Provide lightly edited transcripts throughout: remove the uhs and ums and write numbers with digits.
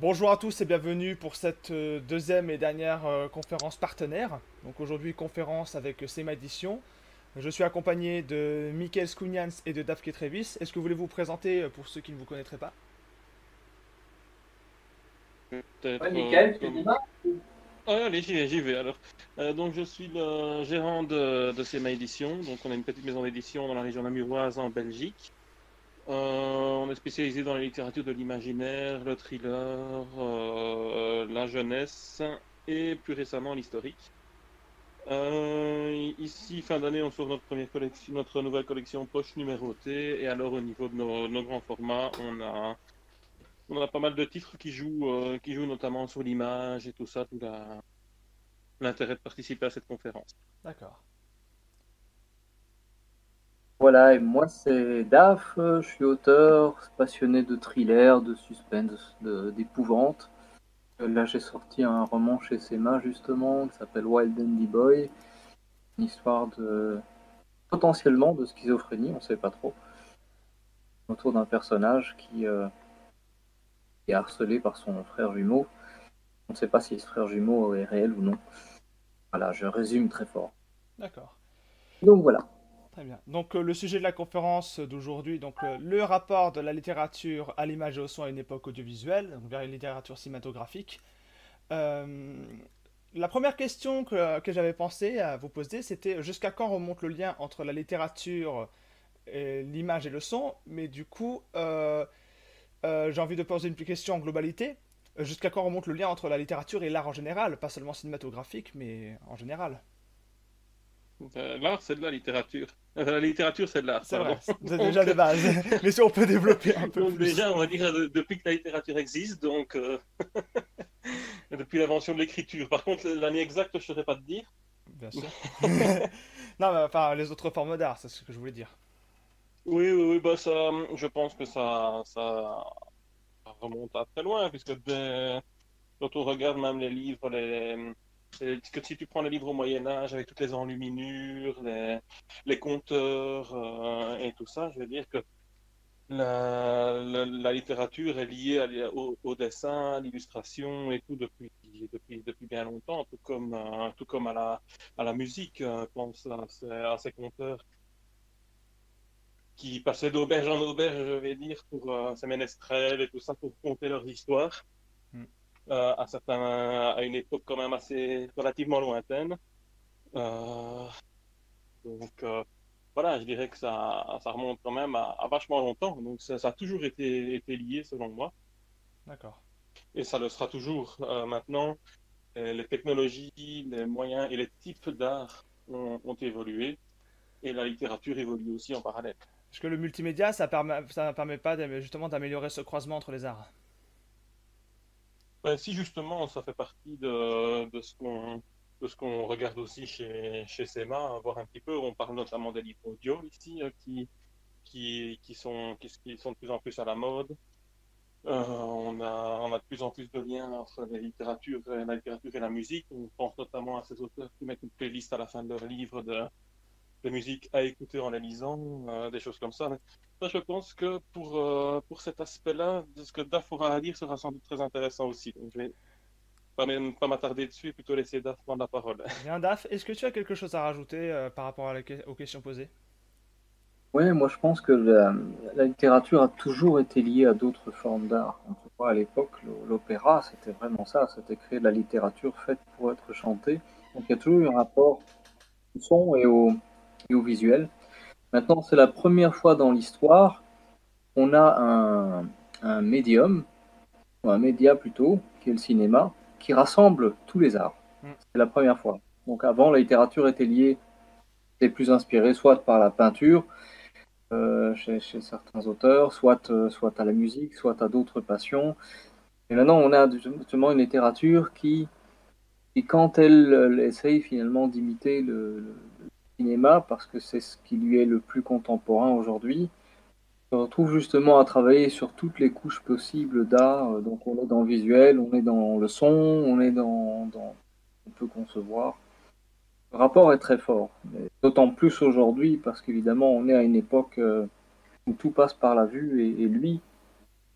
Bonjour à tous et bienvenue pour cette deuxième et dernière conférence partenaire. Donc aujourd'hui conférence avec SEMA Édition. Je suis accompagné de Michael Skounians et de Dave Ketrevis. Est-ce que vous voulez vous présenter pour ceux qui ne vous connaîtraient pas? Ouais, Peut-être Michael, tu comme... démarres? Ah, allez, j'y vais alors. Donc, je suis le gérant de CMA Édition. Donc, on a une petite maison d'édition dans la région namuroise en Belgique. On est spécialisé dans la littérature de l'imaginaire, le thriller, la jeunesse et plus récemment l'historique. Ici, fin d'année, on sort notre première collection, notre nouvelle collection poche numérotée. Et alors, au niveau de nos grands formats, on a pas mal de titres qui jouent notamment sur l'image et tout ça, l'intérêt de participer à cette conférence. D'accord. Voilà, et moi c'est Daf, je suis auteur, passionné de thriller, de suspense, d'épouvante. Là j'ai sorti un roman chez Sema justement qui s'appelle Wild Dandy Boy, une histoire de potentiellement de schizophrénie, on ne sait pas trop, autour d'un personnage qui est harcelé par son frère jumeau. On ne sait pas si ce frère jumeau est réel ou non. Voilà, je résume très fort. D'accord. Donc voilà. Très bien. Donc le sujet de la conférence d'aujourd'hui, donc le rapport de la littérature à l'image et au son à une époque audiovisuelle, donc vers une littérature cinématographique. Euh, la première question que j'avais pensé à vous poser, c'était jusqu'à quand remonte le lien entre la littérature, l'image et le son, mais du coup, j'ai envie de poser une question en globalité. Jusqu'à quand remonte le lien entre la littérature et l'art en général, pas seulement cinématographique, mais en général. L'art, c'est de la littérature. La littérature, c'est de l'art, C'est vrai, pardon. c'est déjà Donc, de base. Mais si on peut développer un peu donc plus. déjà, on va dire depuis que la littérature existe, donc depuis l'invention de l'écriture. Par contre, l'année exacte, je ne saurais pas te dire. Bien sûr. Non, mais enfin, les autres formes d'art, c'est ce que je voulais dire. Oui, oui, oui, bah ça, je pense que ça remonte à très loin, puisque quand on regarde même les livres, que si tu prends les livres au Moyen Âge avec toutes les enluminures, les compteurs et tout ça, je veux dire que la littérature est liée au dessin, à l'illustration et tout depuis bien longtemps, tout comme à la musique. Pense à ces compteurs qui passaient d'auberge en auberge, je vais dire, pour ces ménestrels et tout ça, pour conter leurs histoires Hmm. à une époque quand même assez relativement lointaine. Euh, donc voilà, je dirais que ça remonte quand même à vachement longtemps. Donc ça a toujours été lié selon moi. D'accord. Et ça le sera toujours. Maintenant, les technologies, les moyens et les types d'art ont évolué et la littérature évolue aussi en parallèle. Parce que le multimédia, ça ne permet pas justement d'améliorer ce croisement entre les arts. Si justement ça fait partie de ce qu'on regarde aussi chez SEMA, voir un petit peu, on parle notamment des livres audio ici qui sont de plus en plus à la mode. On a de plus en plus de liens entre la littérature et la musique. On pense notamment à ces auteurs qui mettent une playlist à la fin de leur livre de musique à écouter en les lisant, des choses comme ça. Mais ça, je pense que pour cet aspect-là, de ce que Daf aura à dire sera sans doute très intéressant aussi. Donc, je vais pas même pas m'attarder dessus et plutôt laisser Daf prendre la parole. Très bien, Daf, est-ce que tu as quelque chose à rajouter par rapport aux questions posées? Oui, moi je pense que la littérature a toujours été liée à d'autres formes d'art. On se voit à l'époque, l'opéra, c'était vraiment ça, c'était créer de la littérature faite pour être chantée. Donc il y a toujours eu un rapport au son et au visuel. Maintenant, c'est la première fois dans l'histoire qu'on a un médium, ou un média plutôt, qui est le cinéma, qui rassemble tous les arts. Hmm. C'est la première fois. Donc avant, la littérature était liée, était plus inspirée soit par la peinture, chez certains auteurs, soit à la musique, soit à d'autres passions. Et maintenant, on a justement une littérature qui quand elle essaye finalement d'imiter le cinéma, parce que c'est ce qui lui est le plus contemporain aujourd'hui, se retrouve justement à travailler sur toutes les couches possibles d'art. Donc on est dans le visuel, on est dans le son, on est dans on peut concevoir. Le rapport est très fort, d'autant plus aujourd'hui parce qu'évidemment on est à une époque où tout passe par la vue et lui,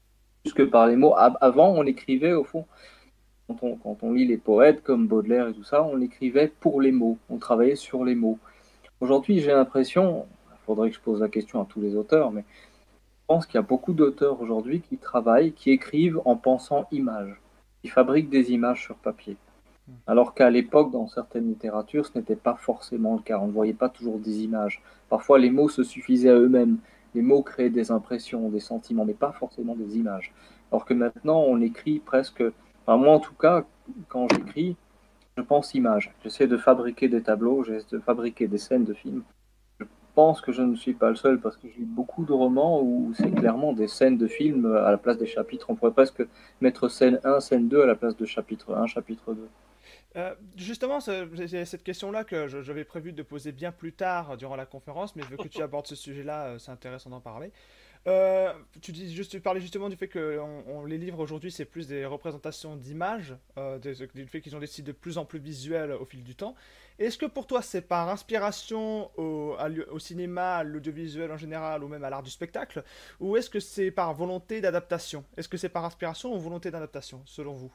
plus que par les mots. Avant, on écrivait au fond, quand on lit les poètes comme Baudelaire et tout ça, on écrivait pour les mots, on travaillait sur les mots. Aujourd'hui, j'ai l'impression, il faudrait que je pose la question à tous les auteurs, mais je pense qu'il y a beaucoup d'auteurs aujourd'hui qui travaillent, qui écrivent en pensant images, qui fabriquent des images sur papier. Alors qu'à l'époque, dans certaines littératures, ce n'était pas forcément le cas. On ne voyait pas toujours des images. Parfois, les mots se suffisaient à eux-mêmes. Les mots créaient des impressions, des sentiments, mais pas forcément des images. Alors que maintenant, on écrit presque... Enfin, moi, en tout cas, quand j'écris, je pense images. J'essaie de fabriquer des tableaux, j'essaie de fabriquer des scènes de films. Je pense que je ne suis pas le seul parce que je lis beaucoup de romans où c'est clairement des scènes de films à la place des chapitres. On pourrait presque mettre scène 1, scène 2 à la place de chapitre 1, chapitre 2. Justement, c'est cette question-là que j'avais prévu de poser bien plus tard durant la conférence, mais vu que tu abordes ce sujet-là, c'est intéressant d'en parler. Tu parlais justement du fait que les livres aujourd'hui, c'est plus des représentations d'images, du fait qu'ils ont des styles de plus en plus visuels au fil du temps. Est-ce que pour toi, c'est par inspiration au cinéma, à l'audiovisuel en général, ou même à l'art du spectacle, ou est-ce que c'est par volonté d'adaptation? Est-ce que c'est par inspiration ou volonté d'adaptation, selon vous?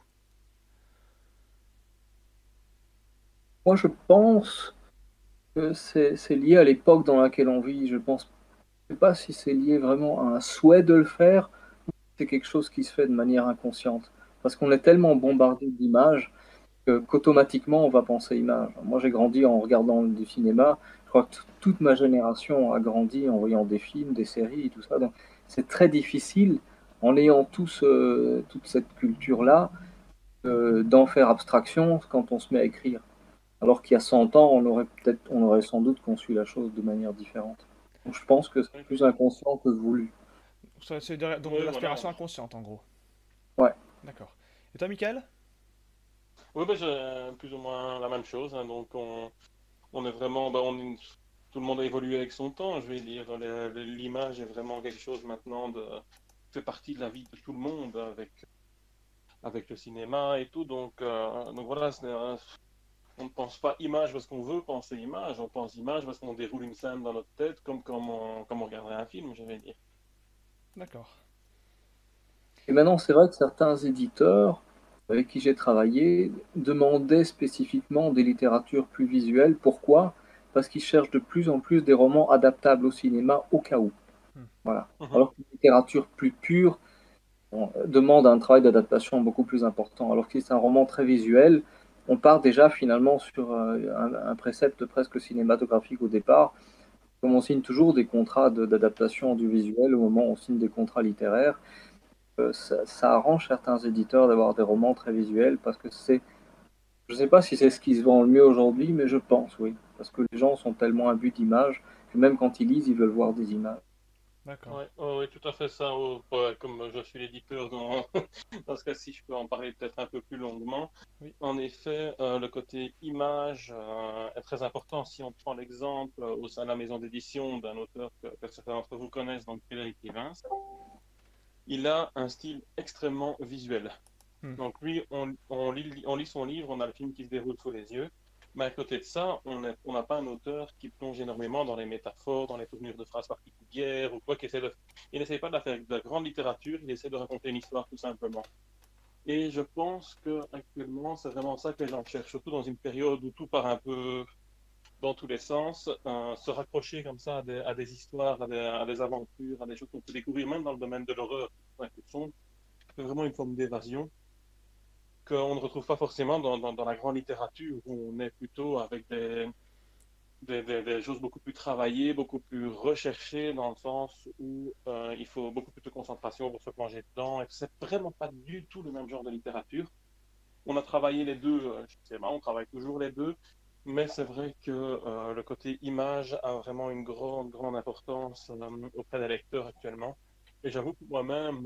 Moi, je pense que c'est lié à l'époque dans laquelle on vit. Je sais pas si c'est lié vraiment à un souhait de le faire, ou si c'est quelque chose qui se fait de manière inconsciente. Parce qu'on est tellement bombardé d'images qu'automatiquement on va penser images. Moi, j'ai grandi en regardant du cinéma. Je crois que toute ma génération a grandi en voyant des films, des séries et tout ça. Donc, c'est très difficile, en ayant toute cette culture-là, d'en faire abstraction quand on se met à écrire. Alors qu'il y a 100 ans, on aurait sans doute conçu la chose de manière différente. Donc, je pense que c'est Oui, plus inconscient que voulu. Donc de oui, voilà. l'aspiration inconsciente, en gros. Ouais. D'accord. Et toi, Michael? Oui, ben, j'ai plus ou moins la même chose, hein. Donc, on est vraiment, tout le monde a évolué avec son temps, je vais dire. L'image est vraiment quelque chose maintenant fait partie de la vie de tout le monde avec le cinéma et tout. Donc voilà, on ne pense pas image parce qu'on veut penser image, on pense image parce qu'on déroule une scène dans notre tête comme on regarderait un film, je vais dire. D'accord. Et maintenant, c'est vrai que certains éditeurs avec qui j'ai travaillé demandaient spécifiquement des littératures plus visuelles. Pourquoi? Parce qu'ils cherchent de plus en plus des romans adaptables au cinéma au cas où. Hmm. Voilà. Mhm. Alors qu'une littérature plus pure demande un travail d'adaptation beaucoup plus important. Alors que si c'est un roman très visuel, on part déjà finalement sur un précepte presque cinématographique au départ. Comme on signe toujours des contrats d'adaptation du visuel au moment où on signe des contrats littéraires, ça arrange certains éditeurs d'avoir des romans très visuels parce que je ne sais pas si c'est ce qui se vend le mieux aujourd'hui, mais je pense, oui. Parce que les gens sont tellement imbus d'images que même quand ils lisent, ils veulent voir des images. D'accord. Ouais, ouais, ouais, tout à fait ça. Ouais, comme je suis l'éditeur dans ce cas-ci, je peux en parler peut-être un peu plus longuement. Oui. En effet, le côté image est très important. Si on prend l'exemple au sein de la maison d'édition d'un auteur que certains d'entre vous connaissent, donc Frédéric Evans, il a un style extrêmement visuel. Hmm. Donc lui, on lit son livre, on a le film qui se déroule sous les yeux, mais à côté de ça, on n'a pas un auteur qui plonge énormément dans les métaphores, dans les tournures de phrases particulières ou quoi. Il n'essaie pas de faire de la grande littérature, il essaie de raconter une histoire tout simplement. Et je pense que actuellement, c'est vraiment ça que les gens cherchent, surtout dans une période où tout part un peu dans tous les sens, se raccrocher comme ça à des histoires, à des aventures, à des choses qu'on peut découvrir, même dans le domaine de l'horreur, c'est vraiment une forme d'évasion qu'on ne retrouve pas forcément dans la grande littérature, où on est plutôt avec des choses beaucoup plus travaillées, beaucoup plus recherchées, dans le sens où il faut beaucoup plus de concentration pour se plonger dedans. Et c'est vraiment pas du tout le même genre de littérature. On a travaillé les deux, c'est marrant, on travaille toujours les deux, mais c'est vrai que le côté image a vraiment une grande, grande importance auprès des lecteurs actuellement. Et j'avoue que moi-même,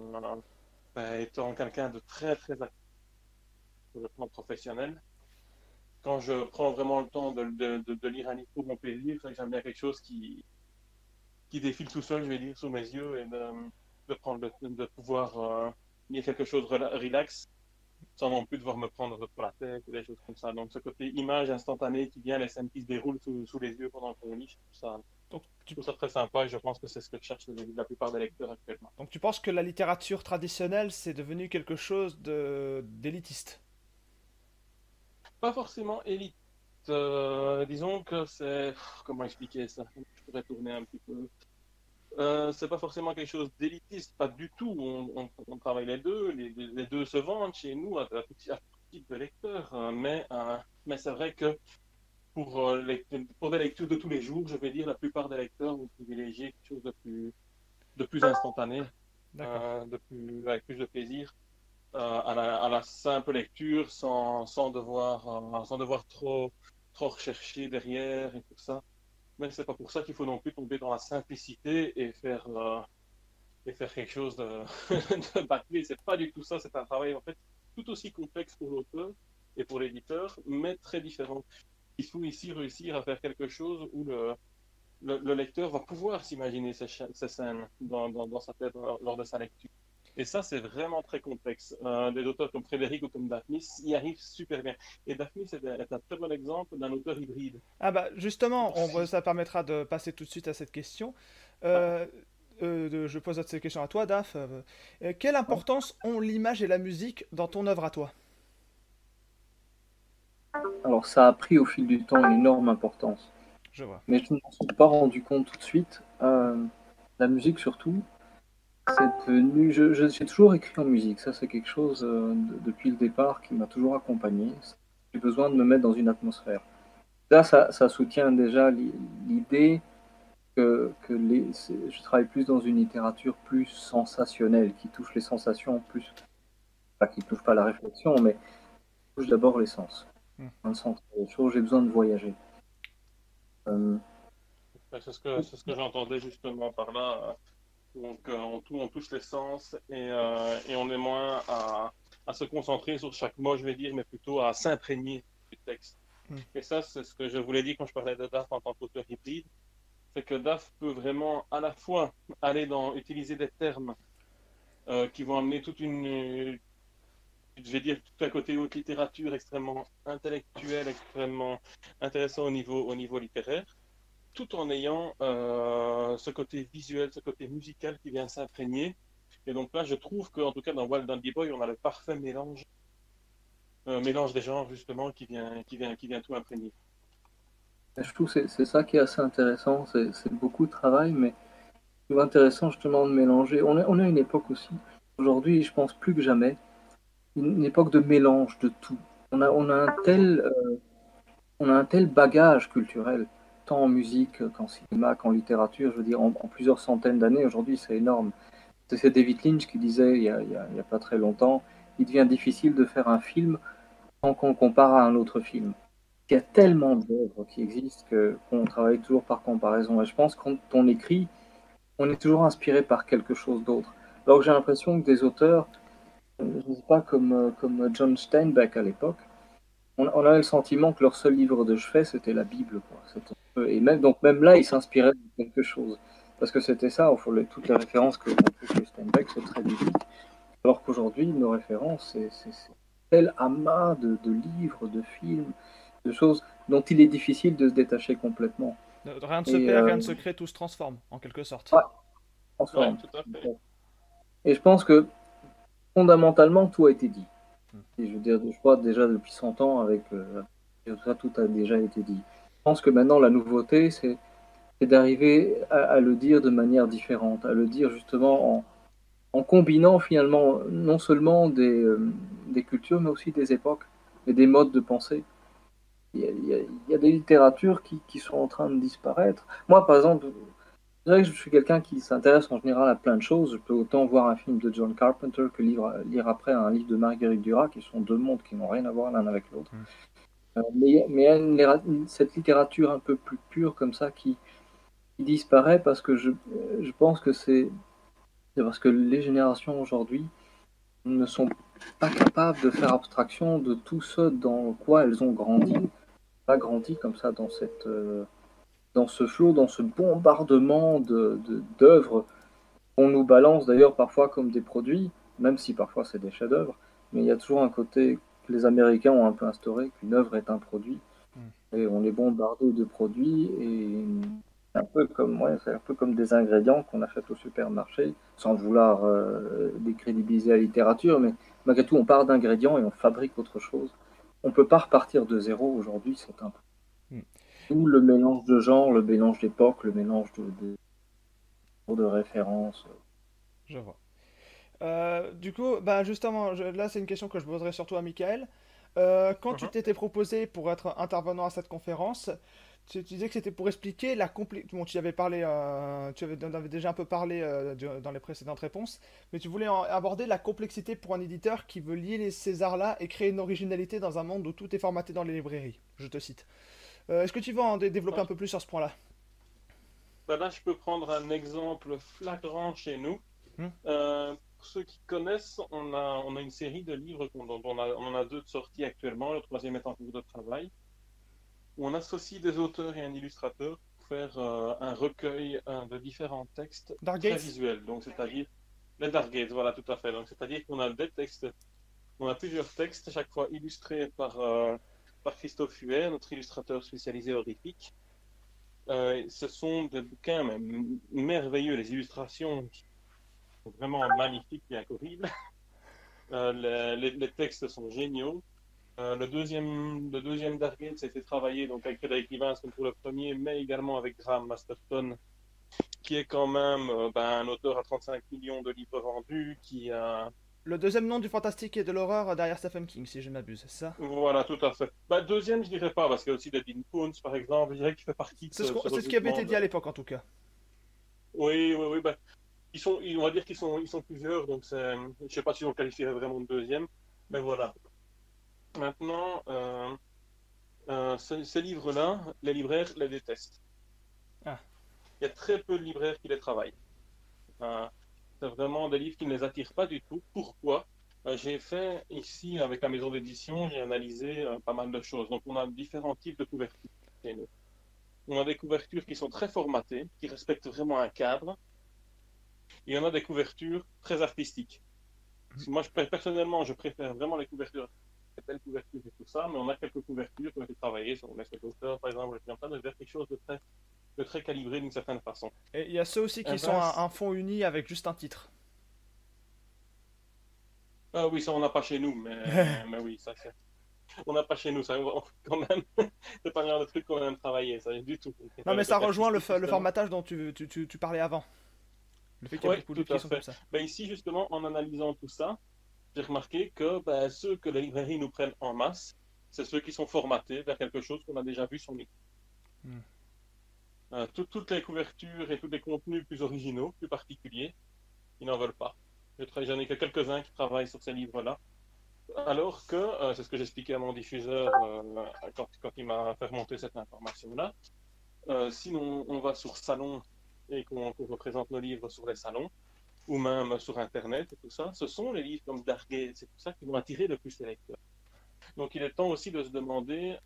étant quelqu'un de très, très actif sur le plan professionnel, quand je prends vraiment le temps de lire un livre pour mon plaisir, j'aime bien quelque chose qui défile tout seul, je vais dire, sous mes yeux et de pouvoir lire quelque chose relax sans non plus devoir me prendre pour la tête ou des choses comme ça. Donc ce côté image instantanée qui vient, les scènes qui se déroulent sous les yeux pendant qu'on lit, je trouve ça. Donc Je trouve ça très sympa et je pense que c'est ce que cherchent la plupart des lecteurs actuellement. donc tu penses que la littérature traditionnelle, c'est devenu quelque chose de d'élitiste? Pas forcément élite. Disons que c'est... Comment expliquer ça? Je pourrais tourner un petit peu. C'est pas forcément quelque chose d'élitiste, pas du tout. On travaille les deux, les deux se vendent chez nous à tout type de lecteurs. Mais c'est vrai que pour des lectures de tous les jours, je vais dire, la plupart des lecteurs vont privilégier quelque chose de plus instantané, D'accord. avec plus de plaisir, à la simple lecture sans devoir trop rechercher derrière et tout ça. Mais c'est pas pour ça qu'il faut non plus tomber dans la simplicité et faire quelque chose de, de bâclé. C'est pas du tout ça. C'est un travail en fait tout aussi complexe pour l'auteur et pour l'éditeur, mais très différent. Il faut ici réussir à faire quelque chose où le lecteur va pouvoir s'imaginer ces scènes dans sa tête lors de sa lecture. Et ça, c'est vraiment très complexe. Des auteurs comme Frédéric ou comme Daphnis y arrivent super bien. Et Daphnis est un très bon exemple d'un auteur hybride. Ah bah justement, ça permettra de passer tout de suite à cette question. Euh, je pose cette question à toi, Daph. Quelle importance ont l'image et la musique dans ton œuvre à toi? Alors ça a pris au fil du temps une énorme importance, Je vois. mais je ne m'en suis pas rendu compte tout de suite. La musique surtout, c'est devenu... J'ai toujours écrit en musique, ça c'est quelque chose depuis le départ qui m'a toujours accompagné. J'ai besoin de me mettre dans une atmosphère. Là, ça soutient déjà l'idée je travaille plus dans une littérature plus sensationnelle, qui touche les sensations plus, pas qui touche pas la réflexion, mais qui touche d'abord les sens. Hmm. Dans le sens des choses, j'ai besoin de voyager. Euh, C'est ce que j'entendais justement par là. Donc, on touche les sens et on est moins à se concentrer sur chaque mot, je vais dire, mais plutôt à s'imprégner du texte. Hmm. Et ça, c'est ce que je voulais dire quand je parlais de DAF en tant qu'auteur hybride, c'est que DAF peut vraiment à la fois utiliser des termes qui vont amener je vais dire, tout un côté haute littérature extrêmement intellectuel, extrêmement intéressant au niveau littéraire, tout en ayant ce côté visuel, ce côté musical qui vient s'imprégner. Et donc là, je trouve qu'en tout cas dans Wild Dandy Boy, on a le parfait mélange des genres justement qui vient tout imprégner. je trouve que c'est ça qui est assez intéressant, c'est beaucoup de travail, mais je trouve intéressant justement de mélanger. On a une époque aussi, aujourd'hui, je pense plus que jamais, une époque de mélange de tout. On a un tel bagage culturel, tant en musique qu'en cinéma, qu'en littérature, je veux dire, en plusieurs centaines d'années, aujourd'hui, c'est énorme. C'est David Lynch qui disait il y a pas très longtemps, il devient difficile de faire un film sans qu'on compare à un autre film. Il y a tellement d'œuvres qui existent qu'on travaille toujours par comparaison. Et je pense que quand on écrit, on est toujours inspiré par quelque chose d'autre. Alors que j'ai l'impression que des auteurs, je ne sais pas, comme John Steinbeck à l'époque, on avait le sentiment que leur seul livre de chevet, c'était la Bible, quoi. Et donc même là, ils s'inspiraient de quelque chose. Parce que c'était ça, au fond, toutes les références que l'on fait chez Steinbeck, c'est très biblique. Alors qu'aujourd'hui, nos références, c'est tel amas de livres, de films, de choses dont il est difficile de se détacher complètement. Rien ne se Et perd, rien ne se crée, tout se transforme, en quelque sorte. ouais, Ouais, ensemble. tout à fait. Et je pense que fondamentalement, tout a été dit. Hmm. Et je veux dire, je crois déjà depuis 100 ans, tout a déjà été dit. Je pense que maintenant, la nouveauté, c'est d'arriver à le dire de manière différente, à le dire justement en combinant finalement non seulement des cultures, mais aussi des époques et des modes de pensée. Il y a des littératures qui sont en train de disparaître. Moi, par exemple, c'est vrai que je suis quelqu'un qui s'intéresse en général à plein de choses. Je peux autant voir un film de John Carpenter que lire après un livre de Marguerite Duras, qui sont deux mondes qui n'ont rien à voir l'un avec l'autre. Hmm. Mais il y a cette littérature un peu plus pure comme ça qui disparaît parce que je pense que c'est parce que les générations aujourd'hui ne sont pas capables de faire abstraction de tout ce dans quoi elles ont grandi. Pas grandi comme ça dans ce flot, dans ce bombardement d'œuvres qu'on nous balance d'ailleurs parfois comme des produits, même si parfois c'est des chefs-d'œuvre, mais il y a toujours un côté que les Américains ont un peu instauré, qu'une œuvre est un produit, Hmm. et on est bombardé de produits, C'est un peu comme des ingrédients qu'on achète au supermarché, sans vouloir décrédibiliser la littérature, mais malgré tout, on part d'ingrédients et on fabrique autre chose. On ne peut pas repartir de zéro aujourd'hui, c'est un Hmm, tout le mélange de genres, le mélange d'époque, le mélange de références. je vois. Du coup, bah justement, là c'est une question que je poserai surtout à Michael. Quand tu Mhm. t'étais proposé pour être intervenant à cette conférence, tu disais que c'était pour expliquer la complexité. Bon, tu y avais parlé, en avais déjà un peu parlé dans les précédentes réponses, mais tu voulais aborder la complexité pour un éditeur qui veut lier ces arts-là et créer une originalité dans un monde où tout est formaté dans les librairies. Je te cite. Est-ce que tu veux en développer un peu plus sur ce point-là? Ben là, je peux prendre un exemple flagrant chez nous. Hmm. Pour ceux qui connaissent, on a une série de livres dont on en a deux de sortis actuellement, le troisième est en cours de travail, où on associe des auteurs et un illustrateur pour faire un recueil de différents textes Dark très Gates? visuels. Donc, c'est-à-dire les Dark Gates, voilà, tout à fait. Donc, c'est-à-dire qu'on a des textes, on a plusieurs textes, chaque fois illustrés par Christophe Huet, notre illustrateur spécialisé horrifique. Ce sont des bouquins merveilleux, les illustrations sont vraiment magnifiques, bien qu'horribles. Les textes sont géniaux. Le deuxième Dark Age, ça a été travaillé donc avec Frédéric Livens comme pour le premier, mais également avec Graham Masterton, qui est quand même un auteur à 35 millions de livres vendus, qui a... Le deuxième nom du fantastique et de l'horreur derrière Stephen King, si je ne m'abuse, c'est ça? Voilà, tout à fait. Deuxième, je dirais pas, parce qu'il y a aussi Dead Poons, par exemple, je dirais qu'il fait partie de ce C'est ce qui avait regroupement été dit de... à l'époque en tout cas. Oui, oui, oui, on va dire qu'ils sont plusieurs, donc je sais pas si on qualifierait vraiment de deuxième, mais voilà. Maintenant, ces livres-là, les libraires les détestent. Ah, Il y a très peu de libraires qui les travaillent. Euh, c'est vraiment des livres qui ne les attirent pas du tout. Pourquoi? J'ai fait ici, avec la maison d'édition, j'ai analysé pas mal de choses. Donc, on a différents types de couvertures chez nous. On a des couvertures qui sont très formatées, qui respectent vraiment un cadre, et on a des couvertures très artistiques. Moi, personnellement, je préfère vraiment les couvertures, les belles couvertures et tout ça, mais on a quelques couvertures qui ont été travaillées sur les auteurs, par exemple, je suis en train de faire quelque chose de très calibré d'une certaine façon. et il y a ceux aussi Eh qui sont ben, un fond uni avec juste un titre. ah oui, ça on n'a pas chez nous, mais oui, ça c'est. On n'a pas chez nous, ça quand même. C'est pas le genre de truc qu'on aime travailler, ça du tout. On Non préfère mais le ça côté rejoint artistique le justement. formatage dont tu parlais avant. Le fait qu'il y a Oui, beaucoup de tout livres qui à sont comme fait. ça. Ici justement, en analysant tout ça, j'ai remarqué que ceux que les librairies nous prennent en masse, c'est ceux qui sont formatés vers quelque chose qu'on a déjà vu sur nous. Hmm. Toutes les couvertures et tous les contenus plus originaux, plus particuliers, ils n'en veulent pas. J'en ai que quelques-uns qui travaillent sur ces livres-là. Alors que, c'est ce que j'expliquais à mon diffuseur quand il m'a fait remonter cette information-là, sinon on va sur Salon et qu'on représente nos livres sur les salons, ou même sur Internet et tout ça, ce sont les livres comme Dark Gate, c'est tout ça qui vont attirer le plus les lecteurs. Donc il est temps aussi de se demander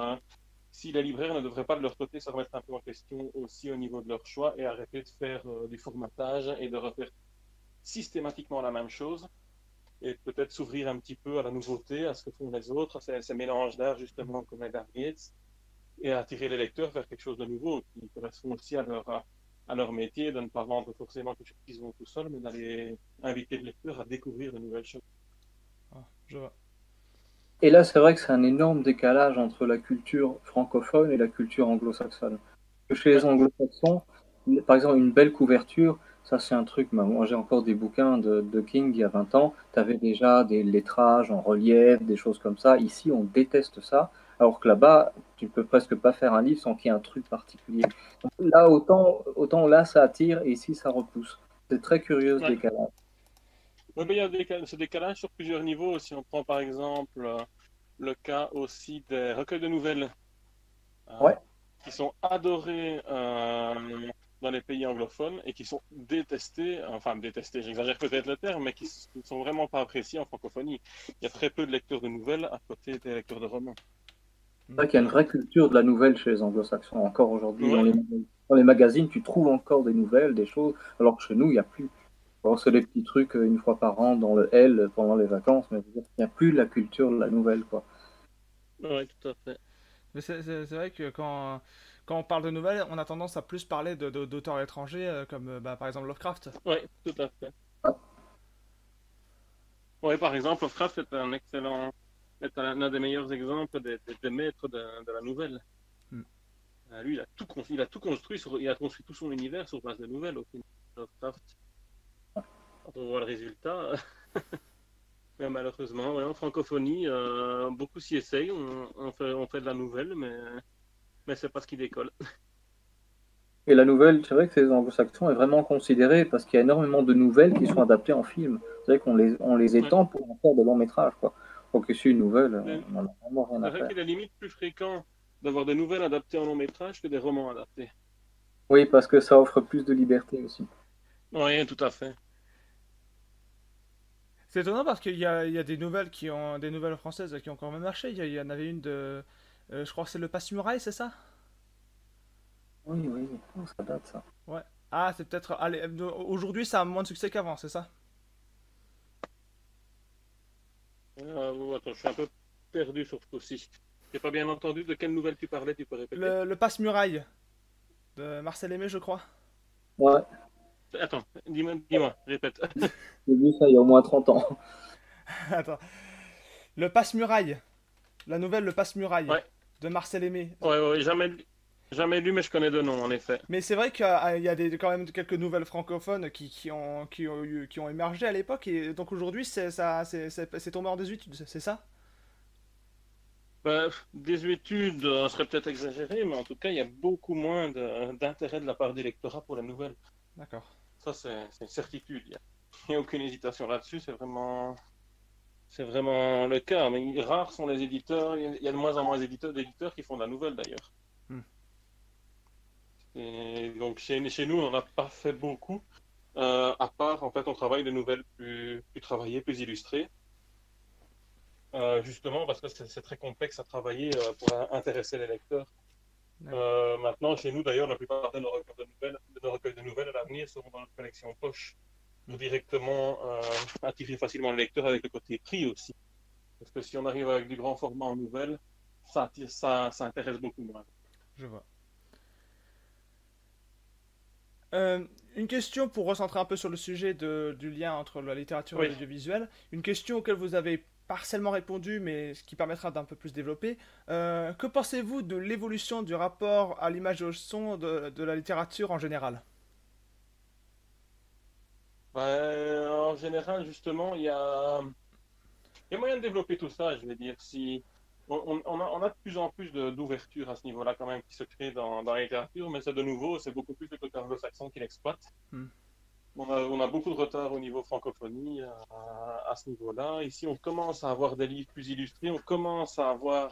si les libraires ne devraient pas de leur côté se remettre un peu en question aussi au niveau de leur choix et arrêter de faire du formatage et de refaire systématiquement la même chose et peut-être s'ouvrir un petit peu à la nouveauté, à ce que font les autres, à ces mélanges d'art justement comme les Dark Gates, et à attirer les lecteurs vers quelque chose de nouveau qui correspond aussi à leur métier, de ne pas vendre forcément quelque chose qu'ils ont tout seuls, mais d'aller inviter le lecteur à découvrir de nouvelles choses. Ah, je vois. Et là, c'est vrai que c'est un énorme décalage entre la culture francophone et la culture anglo-saxonne. Chez les Ouais, anglo-saxons, par exemple, une belle couverture, ça c'est un truc, moi j'ai encore des bouquins de King il y a 20 ans, tu avais déjà des lettrages en relief, des choses comme ça. Ici, on déteste ça, alors que là-bas, tu peux presque pas faire un livre sans qu'il y ait un truc particulier. Donc là, autant là, ça attire et ici, ça repousse. C'est très curieux ce ouais. décalage. Ouais, mais il y a ce décalage sur plusieurs niveaux. Si on prend par exemple le cas aussi des recueils de nouvelles euh, Ouais. qui sont adorés dans les pays anglophones et qui sont détestés, enfin détestés, j'exagère peut-être le terme, mais qui ne sont vraiment pas appréciés en francophonie. Il y a très peu de lecteurs de nouvelles à côté des lecteurs de romans. Hmm. C'est vrai qu'il y a une vraie culture de la nouvelle chez les anglo-saxons encore aujourd'hui. Ouais, Dans les magazines, tu trouves encore des nouvelles, des choses, alors que chez nous, il n'y a plus. Bon, c'est des petits trucs une fois par an dans le L pendant les vacances, mais je veux dire, il n'y a plus la culture de la nouvelle, quoi. ouais, tout à fait. Mais c'est vrai que quand on parle de nouvelles, on a tendance à plus parler d'auteurs étrangers, comme bah, par exemple Lovecraft. Oui, tout à fait. Oui, par exemple, Lovecraft est un excellent, est un des meilleurs exemples des maîtres de la nouvelle. Hmm. Lui, il a tout construit, il a construit tout son univers sur base de nouvelles au final. Lovecraft, quand on voit le résultat, mais malheureusement, ouais, en francophonie, beaucoup s'y essayent, on fait de la nouvelle, mais c'est pas ce qui décolle. Et la nouvelle, c'est vrai que ces anglo-saxons est vraiment considérée parce qu'il y a énormément de nouvelles qui sont adaptées en film. C'est vrai on les Ouais. étend pour en faire des longs métrages, quoi. Donc ici, une nouvelle, C'est on n'en a vraiment rien à vrai faire. qu'il est limite plus fréquent d'avoir des nouvelles adaptées en long métrage que des romans adaptés. Oui, parce que ça offre plus de liberté aussi. Oui, tout à fait. C'est étonnant parce il y a des nouvelles qui ont des nouvelles françaises qui ont quand même marché. Il y en avait une de, je crois que c'est le Passe-Muraille, c'est ça? Oui, oui, oh, ça date ça. Ouais. Ah, c'est peut-être. Allez, aujourd'hui, ça a moins de succès qu'avant, c'est ça? Attends, je suis un peu perdu sur ce coup-ci. J'ai pas bien entendu de quelle nouvelle tu parlais, tu peux répéter? Le Passe-Muraille de Marcel Aimé, je crois. Ouais, Attends, dis-moi, répète. j'ai vu ça il y a au moins 30 ans. Attends. Le Passe-Muraille. La nouvelle Le Passe-Muraille Ouais, de Marcel Aimé. ouais, jamais lu, mais je connais de nom, en effet. Mais c'est vrai qu'il y a quand même quelques nouvelles francophones qui ont émergé à l'époque et donc aujourd'hui c'est tombé en désuétude, c'est ça? Ben, désuétude serait peut-être exagéré, mais en tout cas, il y a beaucoup moins d'intérêt de la part des lectorats pour la nouvelle. D'accord. Ça, c'est une certitude. Il n'y a aucune hésitation là-dessus. C'est vraiment le cas. Mais rares sont les éditeurs. Il y a de moins en moins d'éditeurs qui font de la nouvelle d'ailleurs. Hmm. Et donc chez nous, on n'a pas fait beaucoup. À part, en fait, on travaille de nouvelles plus travaillées, plus illustrées. Justement parce que c'est très complexe à travailler pour intéresser les lecteurs. D'accord. Maintenant, chez nous, d'ailleurs, la plupart de nos recueils de nouvelles à l'avenir seront dans notre collection poche pour directement attirer facilement le lecteur avec le côté prix aussi. Parce que si on arrive avec du grand format en nouvelles, ça intéresse beaucoup moins. Je vois. Une question pour recentrer un peu sur le sujet du lien entre la littérature et Oui, l'audiovisuel. Une question auquel vous avez partiellement répondu, mais ce qui permettra d'un peu plus développer. Que pensez-vous de l'évolution du rapport à l'image et au son de la littérature en général? ben, en général, justement, il y a moyen de développer tout ça, je vais dire. Si on a de plus en plus d'ouverture à ce niveau-là quand même qui se crée dans la littérature, mais c'est de nouveau, c'est beaucoup plus le côté anglo-saxon qui l'exploite. Hmm. On a beaucoup de retard au niveau francophonie à ce niveau-là. Ici, on commence à avoir des livres plus illustrés, on commence à avoir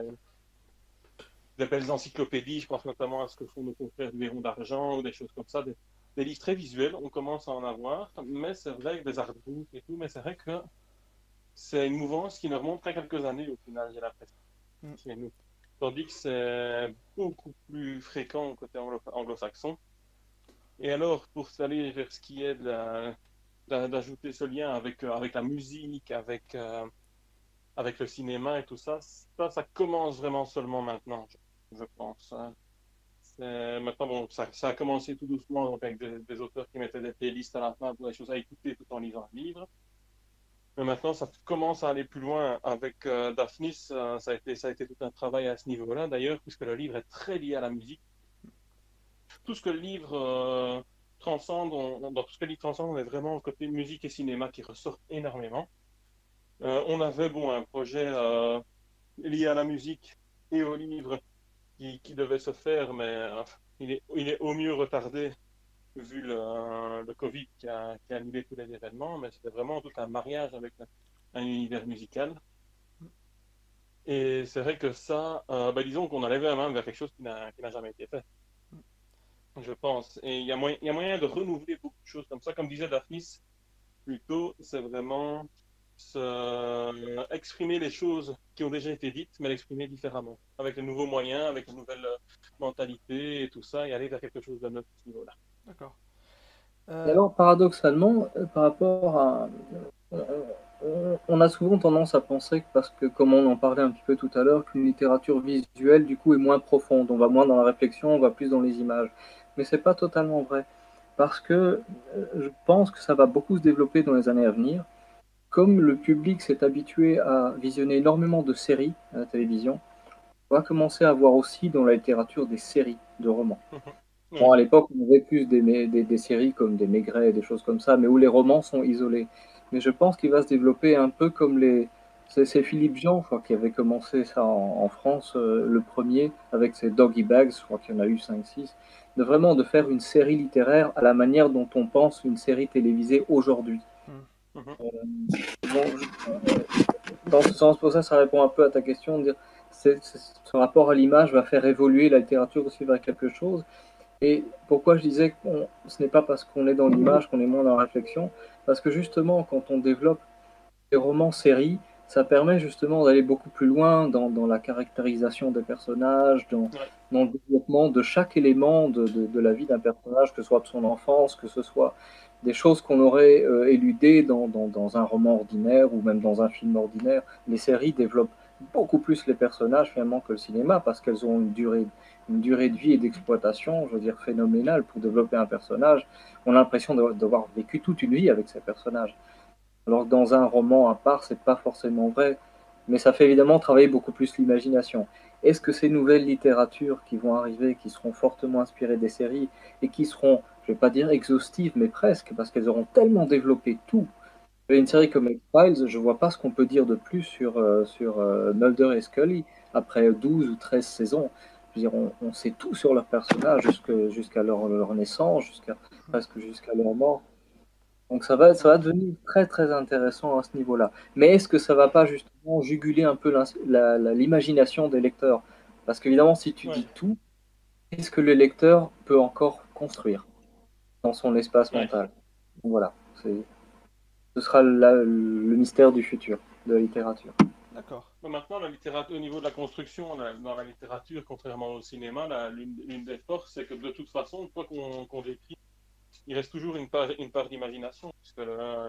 des belles encyclopédies. Je pense notamment à ce que font nos confrères du Héron d'Argent ou des choses comme ça. Des livres très visuels, on commence à en avoir, mais c'est vrai que des artbooks et tout, mais c'est vrai que c'est une mouvance qui ne remonte qu'à quelques années au final, j'ai l'impression, Hmm. chez nous. Tandis que c'est beaucoup plus fréquent côté anglo-saxon. Et alors, pour aller vers ce qui est d'ajouter ce lien avec la musique, avec le cinéma et tout ça, ça commence vraiment seulement maintenant, je pense. Hein. Maintenant, bon, ça a commencé tout doucement donc avec des auteurs qui mettaient des playlists à la fin pour des choses à écouter tout en lisant un livre. Mais maintenant, ça commence à aller plus loin. Avec Daphnis, ça a été tout un travail à ce niveau-là, d'ailleurs, puisque le livre est très lié à la musique. Tout ce que le livre transcende, dans tout ce que le livre transcende, on est vraiment au côté musique et cinéma qui ressort énormément. On avait bon, un projet lié à la musique et au livre qui devait se faire, mais il est au mieux retardé vu le Covid qui a annulé tous les événements, mais c'était vraiment tout un mariage avec un univers musical. Et c'est vrai que ça, bah, disons qu'on allait même vers quelque chose qui n'a jamais été fait, je pense. Et il y a moyen de renouveler beaucoup de choses comme ça. Comme disait Daphnis, plutôt, c'est vraiment exprimer les choses qui ont déjà été dites, mais l'exprimer différemment, avec de nouveaux moyens, avec une nouvelle mentalité et tout ça, et aller vers quelque chose de neuf à ce niveau-là. D'accord. Et alors, paradoxalement, par rapport à, on a souvent tendance à penser que parce que, comme on en parlait un petit peu tout à l'heure, qu'une littérature visuelle, du coup, est moins profonde. On va moins dans la réflexion, on va plus dans les images. Mais c'est pas totalement vrai. Parce que je pense que ça va beaucoup se développer dans les années à venir. Comme le public s'est habitué à visionner énormément de séries à la télévision, on va commencer à voir aussi dans la littérature des séries de romans. Bon, Oui. à l'époque, on avait plus des séries comme des Maigret, des choses comme ça, mais où les romans sont isolés. Mais je pense qu'il va se développer un peu comme les. C'est Philippe Jean, je crois, qui avait commencé ça en France, le premier, avec ses Doggy Bags, je crois qu'il y en a eu 5 6 de vraiment de faire une série littéraire à la manière dont on pense une série télévisée aujourd'hui. Hmm. Mhm. Bon, dans ce sens, pour ça, ça répond un peu à ta question, de dire ce rapport à l'image va faire évoluer la littérature aussi vers quelque chose. Et pourquoi je disais que ce n'est pas parce qu'on est dans l'image qu'on est moins dans la réflexion, parce que justement, quand on développe des romans séries, ça permet justement d'aller beaucoup plus loin dans la caractérisation des personnages, Ouais. dans le développement de chaque élément de la vie d'un personnage, que ce soit de son enfance, que ce soit des choses qu'on aurait éludées dans un roman ordinaire ou même dans un film ordinaire. Les séries développent beaucoup plus les personnages finalement que le cinéma parce qu'elles ont une durée de vie et d'exploitation, je veux dire, phénoménale pour développer un personnage. On a l'impression d'avoir vécu toute une vie avec ces personnages. Alors que dans un roman à part, c'est pas forcément vrai, mais ça fait évidemment travailler beaucoup plus l'imagination. Est-ce que ces nouvelles littératures qui vont arriver, qui seront fortement inspirées des séries et qui seront, je vais pas dire exhaustives, mais presque, parce qu'elles auront tellement développé tout. Une série comme X-Files, je vois pas ce qu'on peut dire de plus sur Mulder et Scully après 12 ou 13 saisons. Je veux dire, on sait tout sur leurs personnages jusqu'à leur naissance, presque jusqu'à leur mort. Donc ça va devenir très très intéressant à ce niveau-là. Mais est-ce que ça va pas justement juguler un peu l'imagination des lecteurs? Parce qu'évidemment, si tu Ouais. dis tout, qu'est-ce que le lecteur peut encore construire dans son espace Ouais. mental? Donc voilà, ce sera le mystère du futur de la littérature. D'accord. Mais maintenant, la littérature, au niveau de la construction, dans la littérature, contrairement au cinéma, l'une des forces, c'est que de toute façon, quoi qu'on écrit, il reste toujours une part d'imagination, puisque